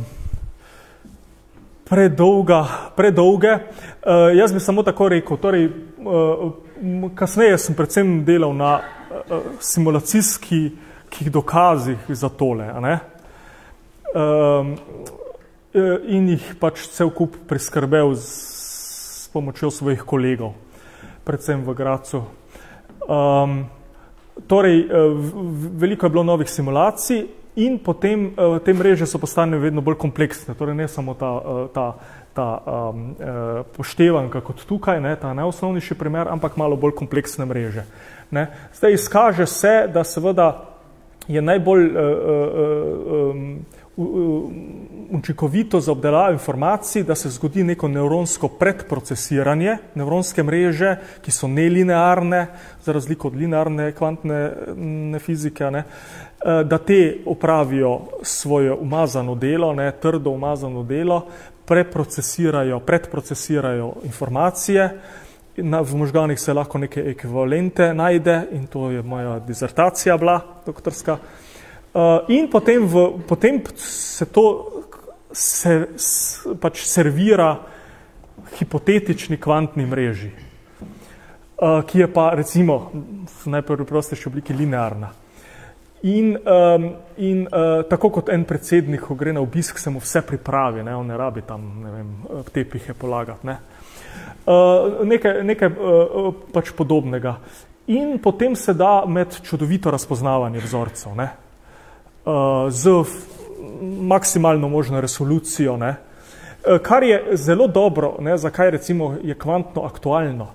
predolga, predolge. Uh, jaz bi samo tako rekel, torej, uh, kasneje sem predvsem delal na uh, simulacijskih dokazih za tole, a ne? Um, in jih pač cel kup priskrbel z, s pomočjo svojih kolegov, predvsem v Gracu. Um, torej, veliko je bilo novih simulacij in potem te mreže so postane vedno bolj kompleksne, torej ne samo ta, ta, ta um, poštevanka kot tukaj, ne, ta najosnovnejši primer, ampak malo bolj kompleksne mreže. Ne. Zdaj izkaže se, da seveda je najbolj uh, uh, um, učinkovito za obdelavo informacij, da se zgodi neko nevronsko predprocesiranje, nevronske mreže, ki so nelinearne, za razliko od linearne kvantne fizike, ne, da te opravijo svoje umazano delo, ne, trdo umazano delo, preprocesirajo, predprocesirajo informacije. Na, v možganih se lahko neke ekvivalente najde in to je moja dizertacija bila, doktorska. Uh, in potem, v, potem se to ser, s, pač servira hipotetični kvantni mreži, uh, ki je pa recimo v najpreprostejši obliki linearna. In, um, in uh, tako kot en predsednik, ko gre na obisk, se mu vse pripravi, ne, on ne rabi tam, ne vem, tepihe polagati, ne. Uh, nekaj nekaj uh, pač podobnega. In potem se da med čudovito razpoznavanje vzorcev, ne. Uh, z maksimalno možno resolucijo, ne. Uh, kar je zelo dobro, ne, zakaj recimo je kvantno aktualno.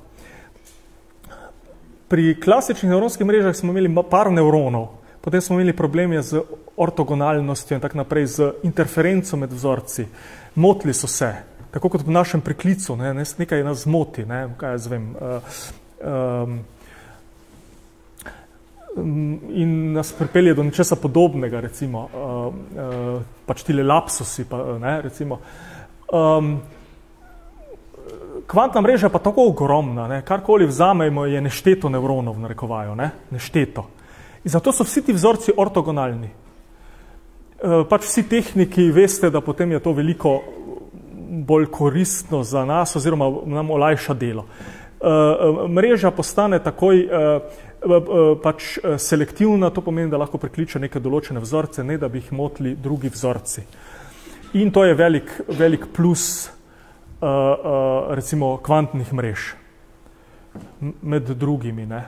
Pri klasičnih nevronskih mrežah smo imeli par nevronov, potem smo imeli probleme z ortogonalnostjo in tak naprej, z interferenco med vzorci. Motili so se, tako kot v našem priklicu, ne, nekaj nas zmoti, ne, kaj jaz vem. Uh, um, in nas pripelje do nečesa podobnega, recimo, uh, uh, pač tile lapsusi, pa, ne, recimo. Um, kvantna mreža pa tako ogromna, ne, karkoli vzamemo, je nešteto nevronov, narekovajo, ne, nešteto. In zato so vsi ti vzorci ortogonalni. Uh, pač vsi tehniki veste, da potem je to veliko bolj koristno za nas, oziroma nam olajša delo. Uh, mreža postane takoj uh, pač selektivna, to pomeni, da lahko prekliče neke določene vzorce, ne da bi jih motili drugi vzorci. In to je velik, velik plus uh, uh, recimo kvantnih mrež med drugimi, ne.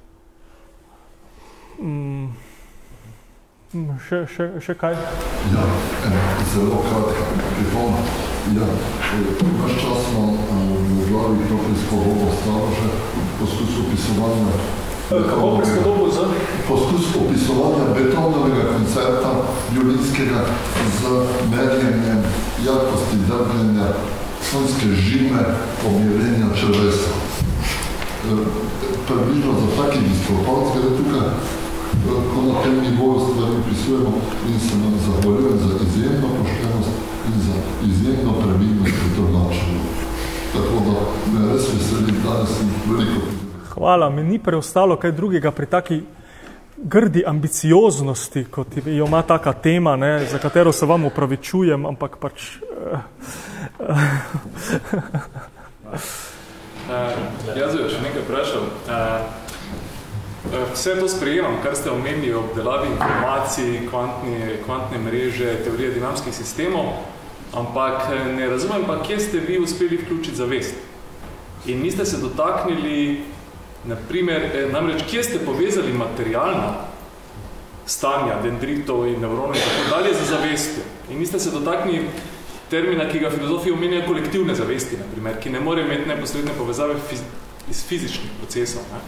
Mm. Še, še, še kaj? Ja, zelo kratka pripomba. Ja, naš čas smo v glavi to prispodobo stalo že poskus opisovanja Kako prispodobo z? Poskus opisovanja betonovega koncerta violinskega z merjenjem jakosti drgnjenja sonske žime pomjerenja črvesa. Približno za takih disproporc, gre tukaj, ko na tem nivoju stvari pisujemo in se nam zahvaljujem za izjemno poštenost in za izjemno previdnost pri tolmačenju. Tako da me res veseli, danes sem veliko. Hvala, mi ni preostalo kaj drugega pri taki grdi ambicioznosti, kot jo ima taka tema, ne, za katero se vam opravičujem, ampak pač... Uh, uh, Uh, jaz bi še nekaj vprašal. Uh, vse to sprejemam, kar ste omenili o obdelavi informacij, kvantne, kvantne mreže, teorije dinamskih sistemov, ampak ne razumem pa, kje ste vi uspeli vključiti zavest. In niste se dotaknili, naprimer, namreč, kje ste povezali materialna stanja dendritov in nevronov in tako dalje za zavestjo. In niste se dotaknili termina, ki ga filozofija omenja kolektivne zavesti, naprimer, ki ne more imeti neposredne povezave fiz iz fizičnih procesov. Ne?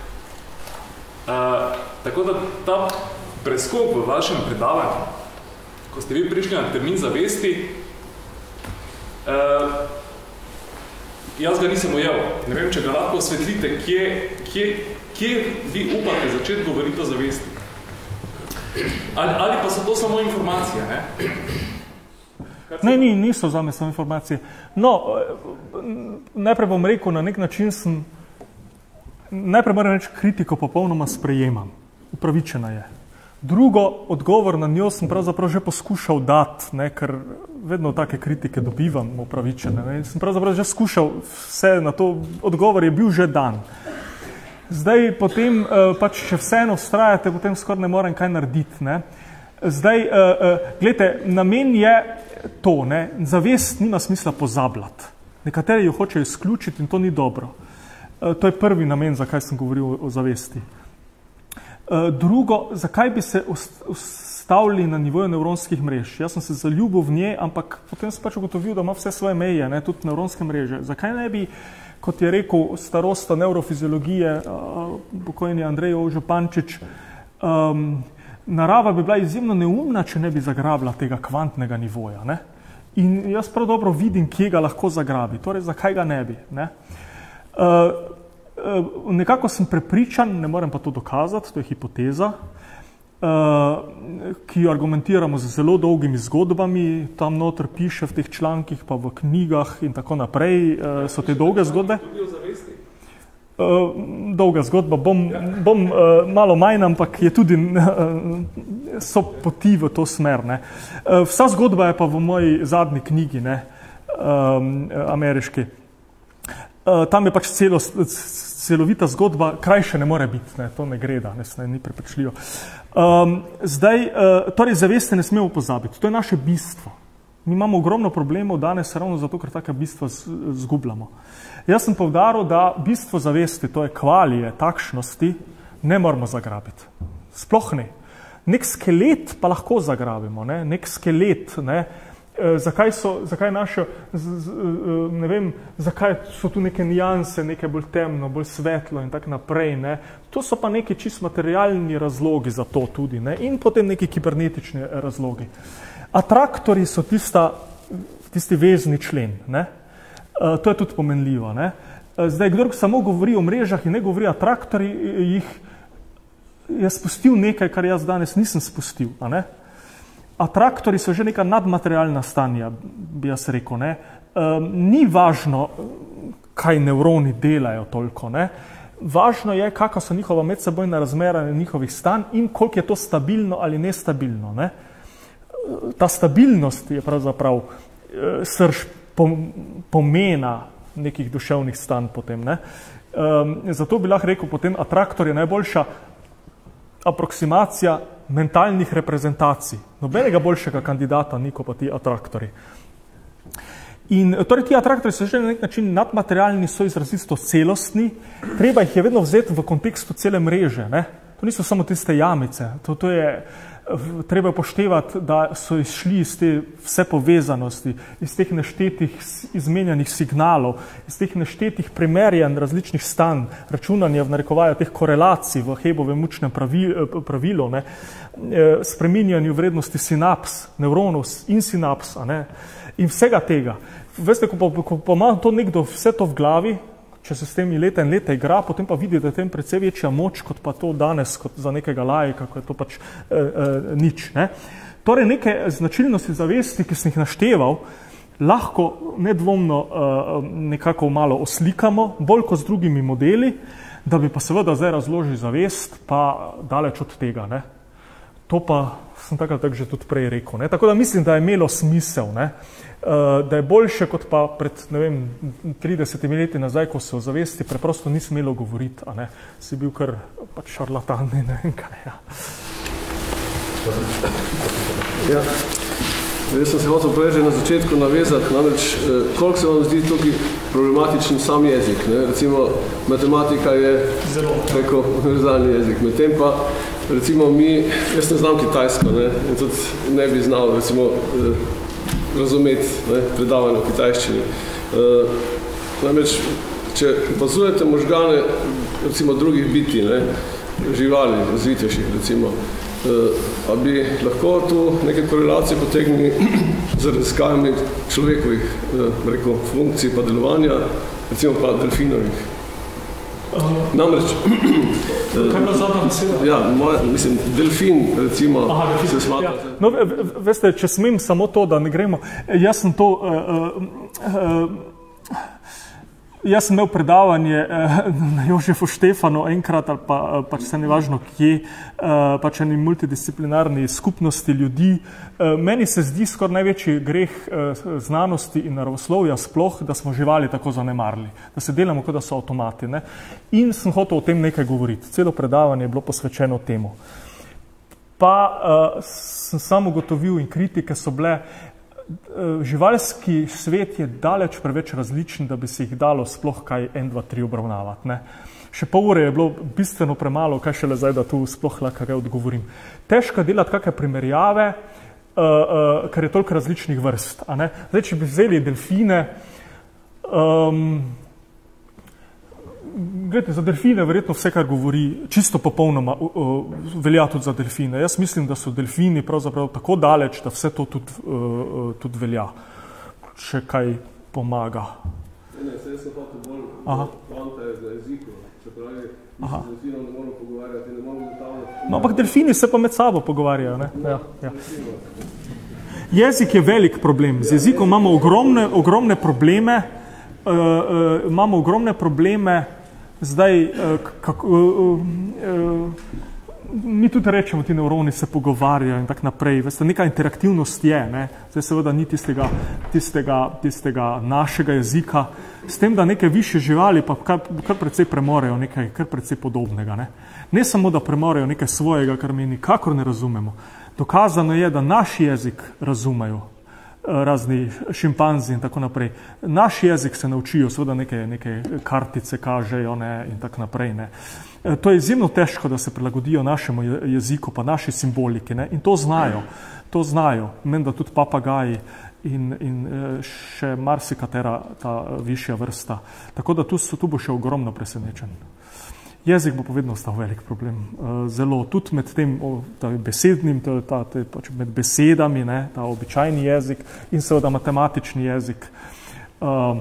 Uh, tako da ta preskok v vašem predavanju, ko ste vi prišli na termin zavesti, uh, jaz ga nisem ujel. Ne vem, če ga lahko osvetlite, kje, kje, kje vi upate začeti govoriti o zavesti. Ali, ali pa so to samo informacije, ne? Ne, ni, niso zame samo informacije. No, najprej bom rekel, na nek način sem, najprej moram reči, kritiko popolnoma sprejemam. Upravičena je. Drugo, odgovor na njo sem pravzaprav že poskušal dati, ne, ker vedno take kritike dobivam upravičene. Ne. Sem pravzaprav že skušal vse na to, odgovor je bil že dan. Zdaj, potem, pač, če vseeno vztrajate, potem skoraj ne morem kaj narediti. Ne. Zdaj, gledajte, namen je to, ne, zavest nima smisla pozabljati. Nekateri jo hočejo izključiti in to ni dobro. To je prvi namen, zakaj sem govoril o zavesti. Drugo, zakaj bi se ustavili na nivoju nevronskih mrež? Jaz sem se zaljubil v nje, ampak potem sem pač ugotovil, da ima vse svoje meje, ne, tudi nevronske mreže. Zakaj ne bi, kot je rekel starosta neurofiziologije, pokojni Andrej Župančič, um, narava bi bila izjemno neumna, če ne bi zagrabila tega kvantnega nivoja. Ne? In jaz prav dobro vidim, kje ga lahko zagrabi. Torej, zakaj ga ne bi? Ne? Uh, uh, nekako sem prepričan, ne morem pa to dokazati, to je hipoteza, uh, ki jo argumentiramo z zelo dolgimi zgodbami, tam noter piše v teh člankih, pa v knjigah in tako naprej, uh, so te dolge zgodbe. Uh, dolga zgodba, bom, bom uh, malo manj, ampak je tudi, uh, so poti v to smer. Ne. Uh, vsa zgodba je pa v moji zadnji knjigi, ne, um, ameriški. Uh, tam je pač celo, celovita zgodba, krajše ne more biti, ne, to ne gre, da ne, ni prepričljivo. Um, zdaj, uh, torej zavesti ne smemo pozabiti, to je naše bistvo. Mi imamo ogromno problemov danes ravno zato, ker taka bistva zgubljamo. Jaz sem poudaril, da bistvo zavesti, to je kvalije, takšnosti, ne moramo zagrabiti. Sploh ne. Nek skelet pa lahko zagrabimo, ne? Nek skelet, ne? E, zakaj so, zakaj naše, z, z, ne vem, zakaj so tu neke nijanse, nekaj bolj temno, bolj svetlo in tak naprej, ne? To so pa neki čist materialni razlogi za to tudi, ne? In potem neki kibernetični razlogi. Atraktori so tista, tisti vezni člen, ne? Uh, to je tudi pomenljivo. Ne? Uh, zdaj, kdor samo govori o mrežah in ne govori o traktori, jih je spustil nekaj, kar jaz danes nisem spustil. A ne? A traktori so že neka nadmaterialna stanja, bi jaz rekel. Ne? Uh, ni važno, kaj nevroni delajo toliko. Ne? Važno je, kakva so njihova medsebojna razmera njihovih stanj in koliko je to stabilno ali nestabilno. Ne? Ta stabilnost je pravzaprav uh, srž pomena nekih duševnih stanj potem. Ne? Um, zato bi lahko rekel, potem atraktor je najboljša aproksimacija mentalnih reprezentacij. Nobenega boljšega kandidata ni, kot pa ti atraktori. In torej ti atraktori so že na nek način nadmaterialni, so izrazito celostni, treba jih je vedno vzeti v kontekstu cele mreže. Ne? To niso samo tiste jamice, to, to je treba poštevati, da so izšli iz te vse povezanosti, iz teh neštetih izmenjanih signalov, iz teh neštetih primerjanj različnih stanj, računanja v narekovaju teh korelacij v Hebovem učnem pravilu, ne, spreminjanju vrednosti sinaps, nevronov in sinaps, a ne, in vsega tega. Veste, ko pa, ko pa ima to nekdo vse to v glavi, če se s temi leta in leta igra, potem pa vidi, da je tem precej večja moč, kot pa to danes, kot za nekega lajka, ko je to pač e, e, nič. Ne? Torej, neke značilnosti zavesti, ki sem jih našteval, lahko nedvomno e, nekako malo oslikamo, bolj kot z drugimi modeli, da bi pa seveda zdaj razložili zavest, pa daleč od tega. Ne? To pa sem tako tak že tudi prej rekel. Ne? Tako da mislim, da je imelo smisel, ne? Uh, da je boljše kot pa pred, ne vem, tridesetimi leti nazaj, ko se o zavesti preprosto ni smelo govoriti, a ne? Si bil kar pač šarlatan, ne vem kaj, ja. Ja. Jaz sem se hotel prej že na začetku navezati, namreč koliko se vam zdi tukaj problematičen sam jezik. Ne? Recimo matematika je preko univerzalni jezik, medtem pa recimo mi, jaz ne znam kitajsko, ne? In tudi ne bi znal recimo razumeti, ne? Predavanje v kitajščini. Uh, namreč, če opazujete možgane recimo drugih biti, ne? Živali, razvitejših recimo, Uh, a bi lahko tu neke korelacije potegnili z raziskavami človekovih uh, rekel, funkcij pa delovanja, recimo pa delfinovih. Uh, Namreč, kaj je bila zadnja beseda? Ja, moja, mislim, delfin recimo Aha, delfin. Se smatra. Ja. No, veste, če smem samo to, da ne gremo, jaz sem to uh, uh, uh, Jaz sem imel predavanje eh, na Jožefu Štefanu enkrat, ali pa pač se nevažno kje, eh, pač eni multidisciplinarni skupnosti ljudi. Eh, meni se zdi skoraj največji greh eh, znanosti in naravoslovja sploh, da smo živali tako zanemarili, da se delamo, kot da so avtomati. Ne? In sem hotel o tem nekaj govoriti. Celo predavanje je bilo posvečeno temu. Pa eh, sem samo ugotovil in kritike so bile, živalski svet je daleč preveč različen, da bi se jih dalo sploh kaj en, dva, tri obravnavati. Ne? Še pol ure je bilo bistveno premalo, kaj šele zdaj, da tu sploh lahko kaj odgovorim. Težko delati kakšne primerjave, uh, uh, ker je toliko različnih vrst. A ne? Zdaj, če bi vzeli delfine, um, gledajte, za delfine verjetno vse, kar govori, čisto popolnoma uh, uh, velja tudi za delfine. Jaz mislim, da so delfini pravzaprav tako daleč, da vse to tudi, uh, tudi velja, če kaj pomaga. Ne, se jaz sem hotel bolj kvanta za jeziku, se pravi, mi se z delfinom ne moramo pogovarjati, ne moramo utavljati. No, ampak delfini se pa med sabo pogovarjajo, ne? Ja, ja. Jezik je velik problem. Z jezikom imamo ogromne, ogromne probleme, uh, uh, imamo ogromne probleme. Zdaj, kako, uh, uh, mi tudi rečemo, ti nevroni se pogovarjajo in tako naprej. Veste, neka interaktivnost je, ne? Zdaj seveda ni tistega, tistega, tistega našega jezika, s tem, da neke višje živali pa kar, kar precej premorejo nekaj kar precej podobnega. Ne? Ne samo, da premorejo nekaj svojega, kar mi nikakor ne razumemo. Dokazano je, da naš jezik razumejo razni šimpanzi in tako naprej. Naš jezik se naučijo, seveda neke, neke kartice kažejo, ne, in tako naprej. Ne. To je izjemno težko, da se prilagodijo našemu jeziku, pa naši simboliki, ne, in to znajo. To znajo, menda tudi papagaji in, in še marsikatera ta višja vrsta. Tako da tu, tu bo še ogromno presenečen. Jezik bo povedno ostal velik problem. Zelo, tudi med tem besednim, ta, ta, pač med besedami, ne, ta običajni jezik in seveda matematični jezik. Uh,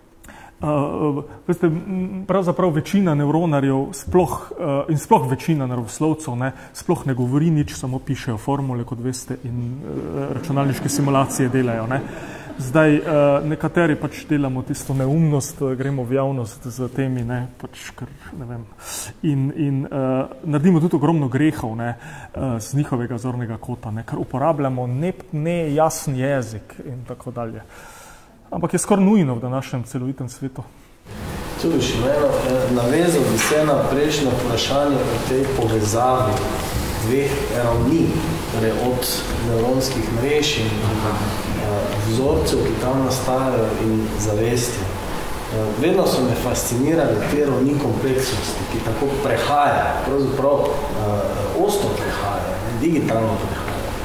uh, veste, pravzaprav večina nevronarjev sploh, uh, in sploh večina naravoslovcev ne, sploh ne govori nič, samo pišejo formule, kot veste, in uh, računalniške simulacije delajo. Ne. Zdaj, nekateri pač delamo tisto neumnost, gremo v javnost z temi, ne, pač, kar, ne vem, in, in uh, naredimo tudi ogromno grehov, ne, uh, z njihovega zornega kota, ne, ker uporabljamo nejasen ne jezik in tako dalje. Ampak je skoraj nujno v današnjem celovitem svetu. Tudi še eno, navezal bi se na prejšnje vprašanje o tej povezavi dveh ravni, torej od nevronskih mrež in vzorcev, ki tam nastajajo in zavesti. Vedno so me fascinirali te ravni kompleksnosti, ki tako prehajajo, pravzaprav ostro prehajajo, digitalno prehajajo.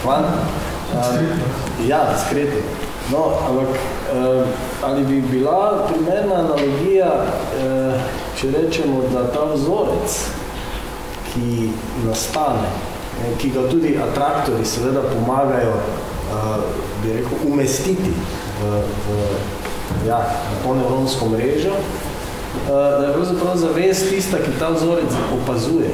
Kvantno. Ja, diskretno. No, ampak ali bi bila primerna analogija, če rečemo, da ta vzorec, ki nastane, ki ga tudi atraktori seveda pomagajo, bi rekel, umestiti v, v ja, to nevronsko mrežo, da je pravzaprav zavest tista, ki ta vzorec opazuje.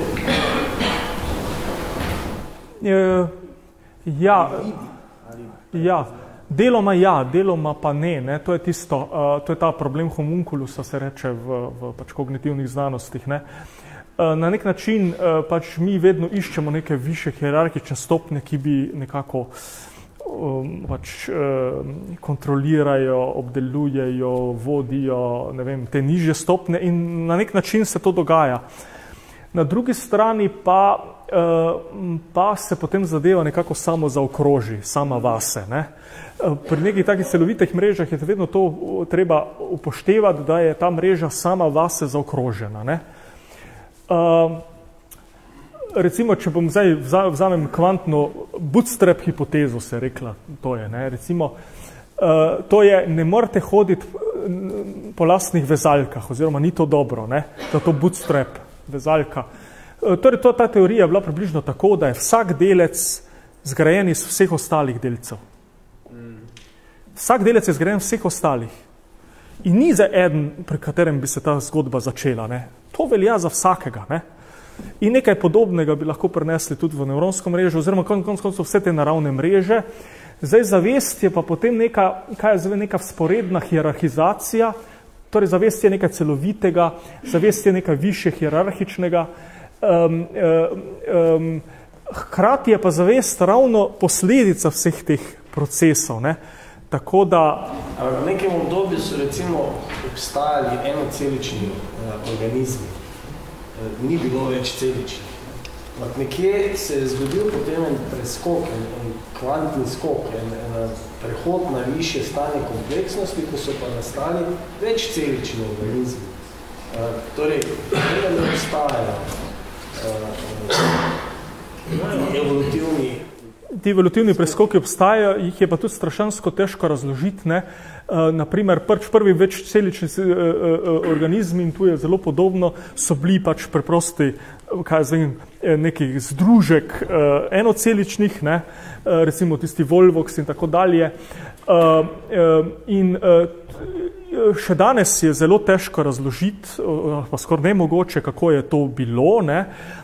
Ja, ja. Deloma ja, deloma pa ne. ne. To je tisto, uh, to je ta problem homunculusa, se reče v, v pač kognitivnih znanostih. Ne. Na nek način pač mi vedno iščemo neke više hierarhične stopnje, ki bi nekako pač kontrolirajo, obdelujejo, vodijo, ne vem, te nižje stopnje in na nek način se to dogaja. Na drugi strani pa, pa se potem zadeva nekako samo zaokroži, sama vase, ne. Pri nekih takih celovitih mrežah je vedno to treba upoštevati, da je ta mreža sama vase zaokrožena, ne. Uh, recimo, če bom zdaj vzamem kvantno bootstrap hipotezo, se rekla, to je, ne, recimo, uh, to je, ne morate hoditi po lastnih vezalkah, oziroma ni to dobro, ne, da to bootstrap vezalka. Uh, torej, to, ta teorija je bila približno tako, da je vsak delec zgrajen iz vseh ostalih delcev. Vsak delec je zgrajen vseh ostalih. In ni za eden, pri katerem bi se ta zgodba začela, ne. To velja za vsakega, ne. In nekaj podobnega bi lahko prenesli tudi v nevronsko mrežo, oziroma konec koncev vse te naravne mreže. Zdaj zavest je pa potem neka, kaj je zdaj, neka vzporedna hierarhizacija, torej zavest je nekaj celovitega, zavest je nekaj više hierarhičnega, um, um, hkrati je pa zavest ravno posledica vseh teh procesov, ne. Tako da... V nekem obdobju so recimo obstajali enocelični uh, organizmi. Uh, ni bilo več celičnih. Nekje se je zgodil potem en preskok, en, en kvantni skok, en, en prehod na višje stanje kompleksnosti, ko so pa nastali več celični organizmi. Uh, torej, tega ne obstajajo uh, evolutivni Ti evolutivni preskoki obstajajo, jih je pa tudi strašansko težko razložiti, ne. Naprimer, prč, prvi večcelični organizmi, in tu je zelo podobno, so bili pač preprosti, kaj zvem, nekih združek enoceličnih, ne, recimo tisti Volvox in tako dalje. In še danes je zelo težko razložiti, pa skoraj nemogoče, kako je to bilo, ne.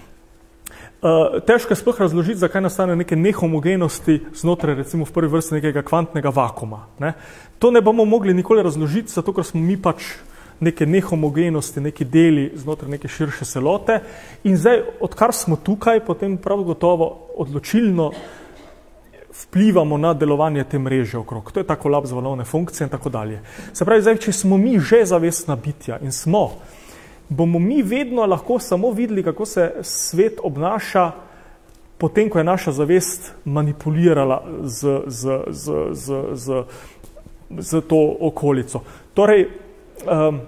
Uh, težko je sploh razložiti, zakaj nastane neke nehomogenosti znotraj, recimo v prvi vrsti nekega kvantnega vakuma. Ne? To ne bomo mogli nikoli razložiti, zato ker smo mi pač neke nehomogenosti, neki deli znotraj neke širše celote. In zdaj, odkar smo tukaj, potem prav gotovo odločilno vplivamo na delovanje te mreže okrog. To je ta kolaps valovne funkcije in tako dalje. Se pravi, zdaj, če smo mi že zavestna bitja in smo, bomo mi vedno lahko samo videli, kako se svet obnaša, potem, ko je naša zavest manipulirala z, z, z, z, z, z to okolico. Torej, um,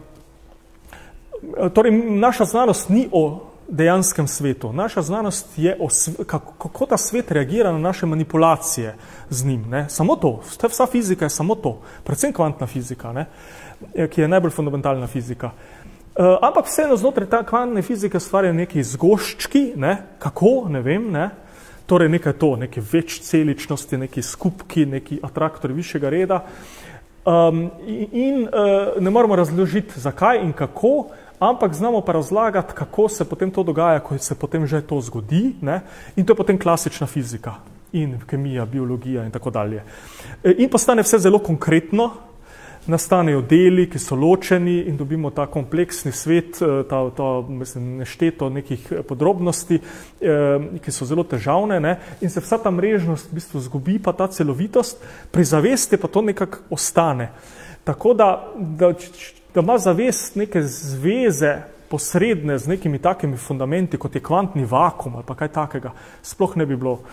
torej, naša znanost ni o dejanskem svetu. Naša znanost je o kako, kako ta svet reagira na naše manipulacije z njim. Ne? Samo to. Vsa fizika je samo to. Predvsem kvantna fizika, ne? Ki je najbolj fundamentalna fizika. Uh, ampak vseeno znotraj ta kvantne fizike stvarjajo neki zgoščki, ne, kako, ne vem, ne, torej nekaj to, neke večceličnosti, neki skupki, neki atraktori višjega reda um, in, in uh, ne moramo razložiti zakaj in kako, ampak znamo pa razlagati, kako se potem to dogaja, ko se potem že to zgodi, ne, in to je potem klasična fizika in kemija, biologija in tako dalje. In postane vse zelo konkretno, nastanejo deli, ki so ločeni in dobimo ta kompleksni svet, ta, ta mislim, nešteto nekih podrobnosti, eh, ki so zelo težavne, ne? In se vsa ta mrežnost v bistvu zgubi, pa ta celovitost, pri zavesti pa to nekako ostane. Tako da, da, da ima zavest neke zveze posredne z nekimi takimi fundamenti, kot je kvantni vakum ali pa kaj takega, sploh ne bi bilo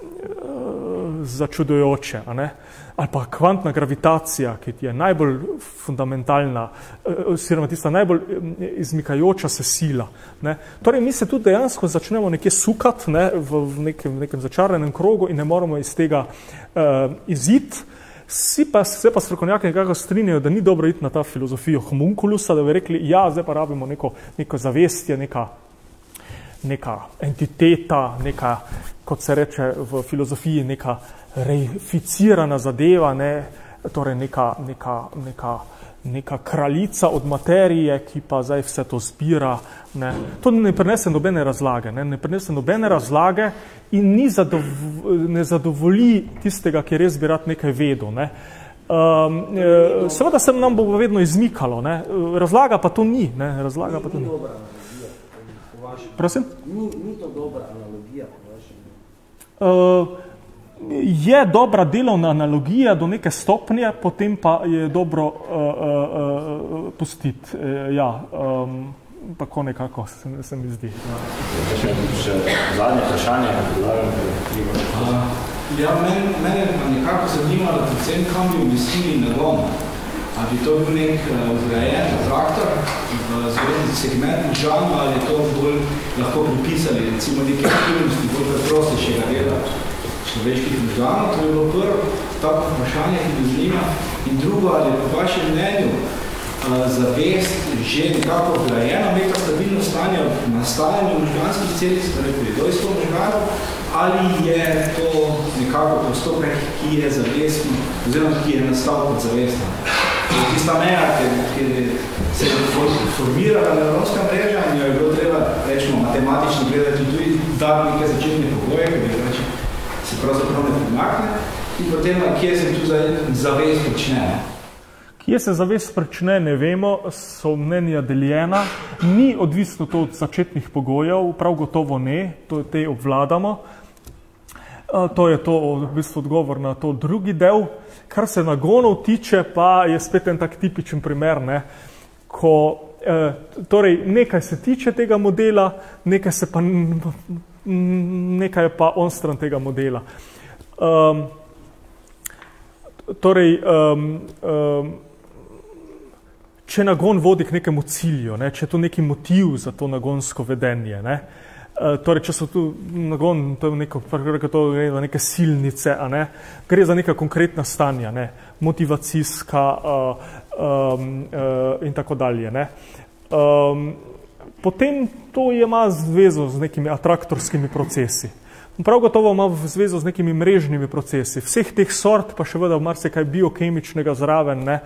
uh, začudujoče, a ne? Ali pa kvantna gravitacija, ki je najbolj fundamentalna, oziroma tista najbolj izmikajoča se sila. Ne. Torej, mi se tudi dejansko začnemo nekje sukati, ne, v, v nekem, nekem začaranem krogu in ne moramo iz tega uh, iziti. Vsi pa, vse pa strokovnjaki nekako strinjajo, da ni dobro iti na ta filozofijo homunculusa, da bi rekli, ja, zdaj pa rabimo neko, neko zavestje, neka, neka entiteta, neka, kot se reče v filozofiji, neka reificirana zadeva, ne, torej neka, neka, neka, neka kraljica od materije, ki pa zdaj vse to zbira. Ne. To ne prinese nobene razlage, ne, ne prinese nobene razlage in ni zadov, ne zadovolji tistega, ki res bi rad nekaj vedel. Ne. Um, seveda se nam bo vedno izmikalo, ne. Razlaga pa to ni. Ne. Razlaga pa to ni. Prosim? Ni, ni to dobra analogija po vašem? Uh, je dobra delovna analogija do neke stopnje, potem pa je dobro uh, uh, uh, pustiti. Uh, ja, um, tako nekako se, se mi zdi. Še, še zadnje vprašanje, uh, ja, mene, mene pa nekako zanimalo, predvsem kam bi umestili nagon. Ali bi to bil nek vzgrajen traktor v segment možganov, ali je to bolj lahko pripisali, recimo neke aktivnosti, bolj preprostejšega dela človeških možganov. To je bilo prvo tako vprašanje, ki bi zanima. In drugo, ali je po vašem mnenju zavest že nekako vzgrajeno, neka stabilno stanje v nastajanju možganskih celic, torej pri dojstvu možganov, ali je to nekako postopek, ki je zavestno, oziroma ki je nastal kot zavestno. Tista meja, ki se je formirala nevronska mreža in jo je bilo treba, rečemo, matematično gledati tudi dati neke začetne pogoje, ki bi reči, se pravzaprav ne primakne, in potem, kje se tu zavest počne. Kje se zavest prične, ne vemo, so mnenja deljena, ni odvisno to od začetnih pogojev, prav gotovo ne, to te obvladamo. To je to v bistvu odgovor na to drugi del. Kar se nagonov tiče, pa je spet en tak tipičen primer, ne, ko eh, torej nekaj se tiče tega modela, nekaj se pa nekaj je pa onstran tega modela. Um, torej, um, um, če nagon vodi k nekemu cilju, ne, če je to neki motiv za to nagonsko vedenje, ne, uh, torej, če so tu nagon, to je neko, to gre za neke silnice, a ne, gre za neka konkretna stanja, ne, motivacijska uh, um, uh, in tako dalje, ne. Um, potem to ima zvezo z nekimi atraktorskimi procesi. Prav gotovo ima zvezo z nekimi mrežnimi procesi. Vseh teh sort, pa še veda marsikaj biokemičnega zraven, ne,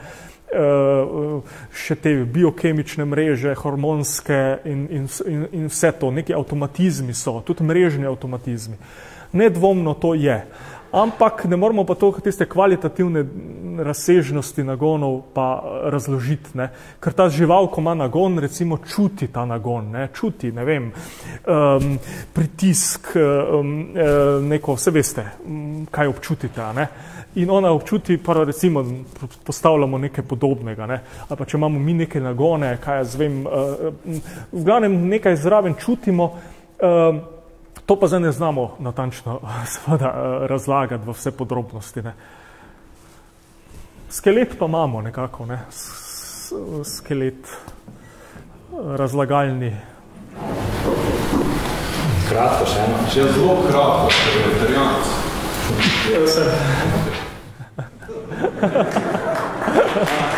še te biokemične mreže, hormonske in, in, in vse to, neki avtomatizmi so, tudi mrežni avtomatizmi. Nedvomno to je. Ampak ne moramo pa to tiste kvalitativne razsežnosti nagonov pa razložiti, ne? Ker ta žival, ko ima nagon, recimo čuti ta nagon, ne? Čuti, ne vem, um, pritisk, um, neko, vse veste, kaj občutite, a ne? In ona občuti, pa recimo postavljamo nekaj podobnega, ne? Ali pa če imamo mi neke nagone, kaj jaz vem, uh, v glavnem nekaj zraven čutimo, uh, to pa zdaj ne znamo natančno seveda razlagati v vse podrobnosti, ne. Skelet pa imamo nekako, ne. Skelet razlagalni. Kratko še eno. Še zelo kratko, še vegetarijanc. Ja, vse.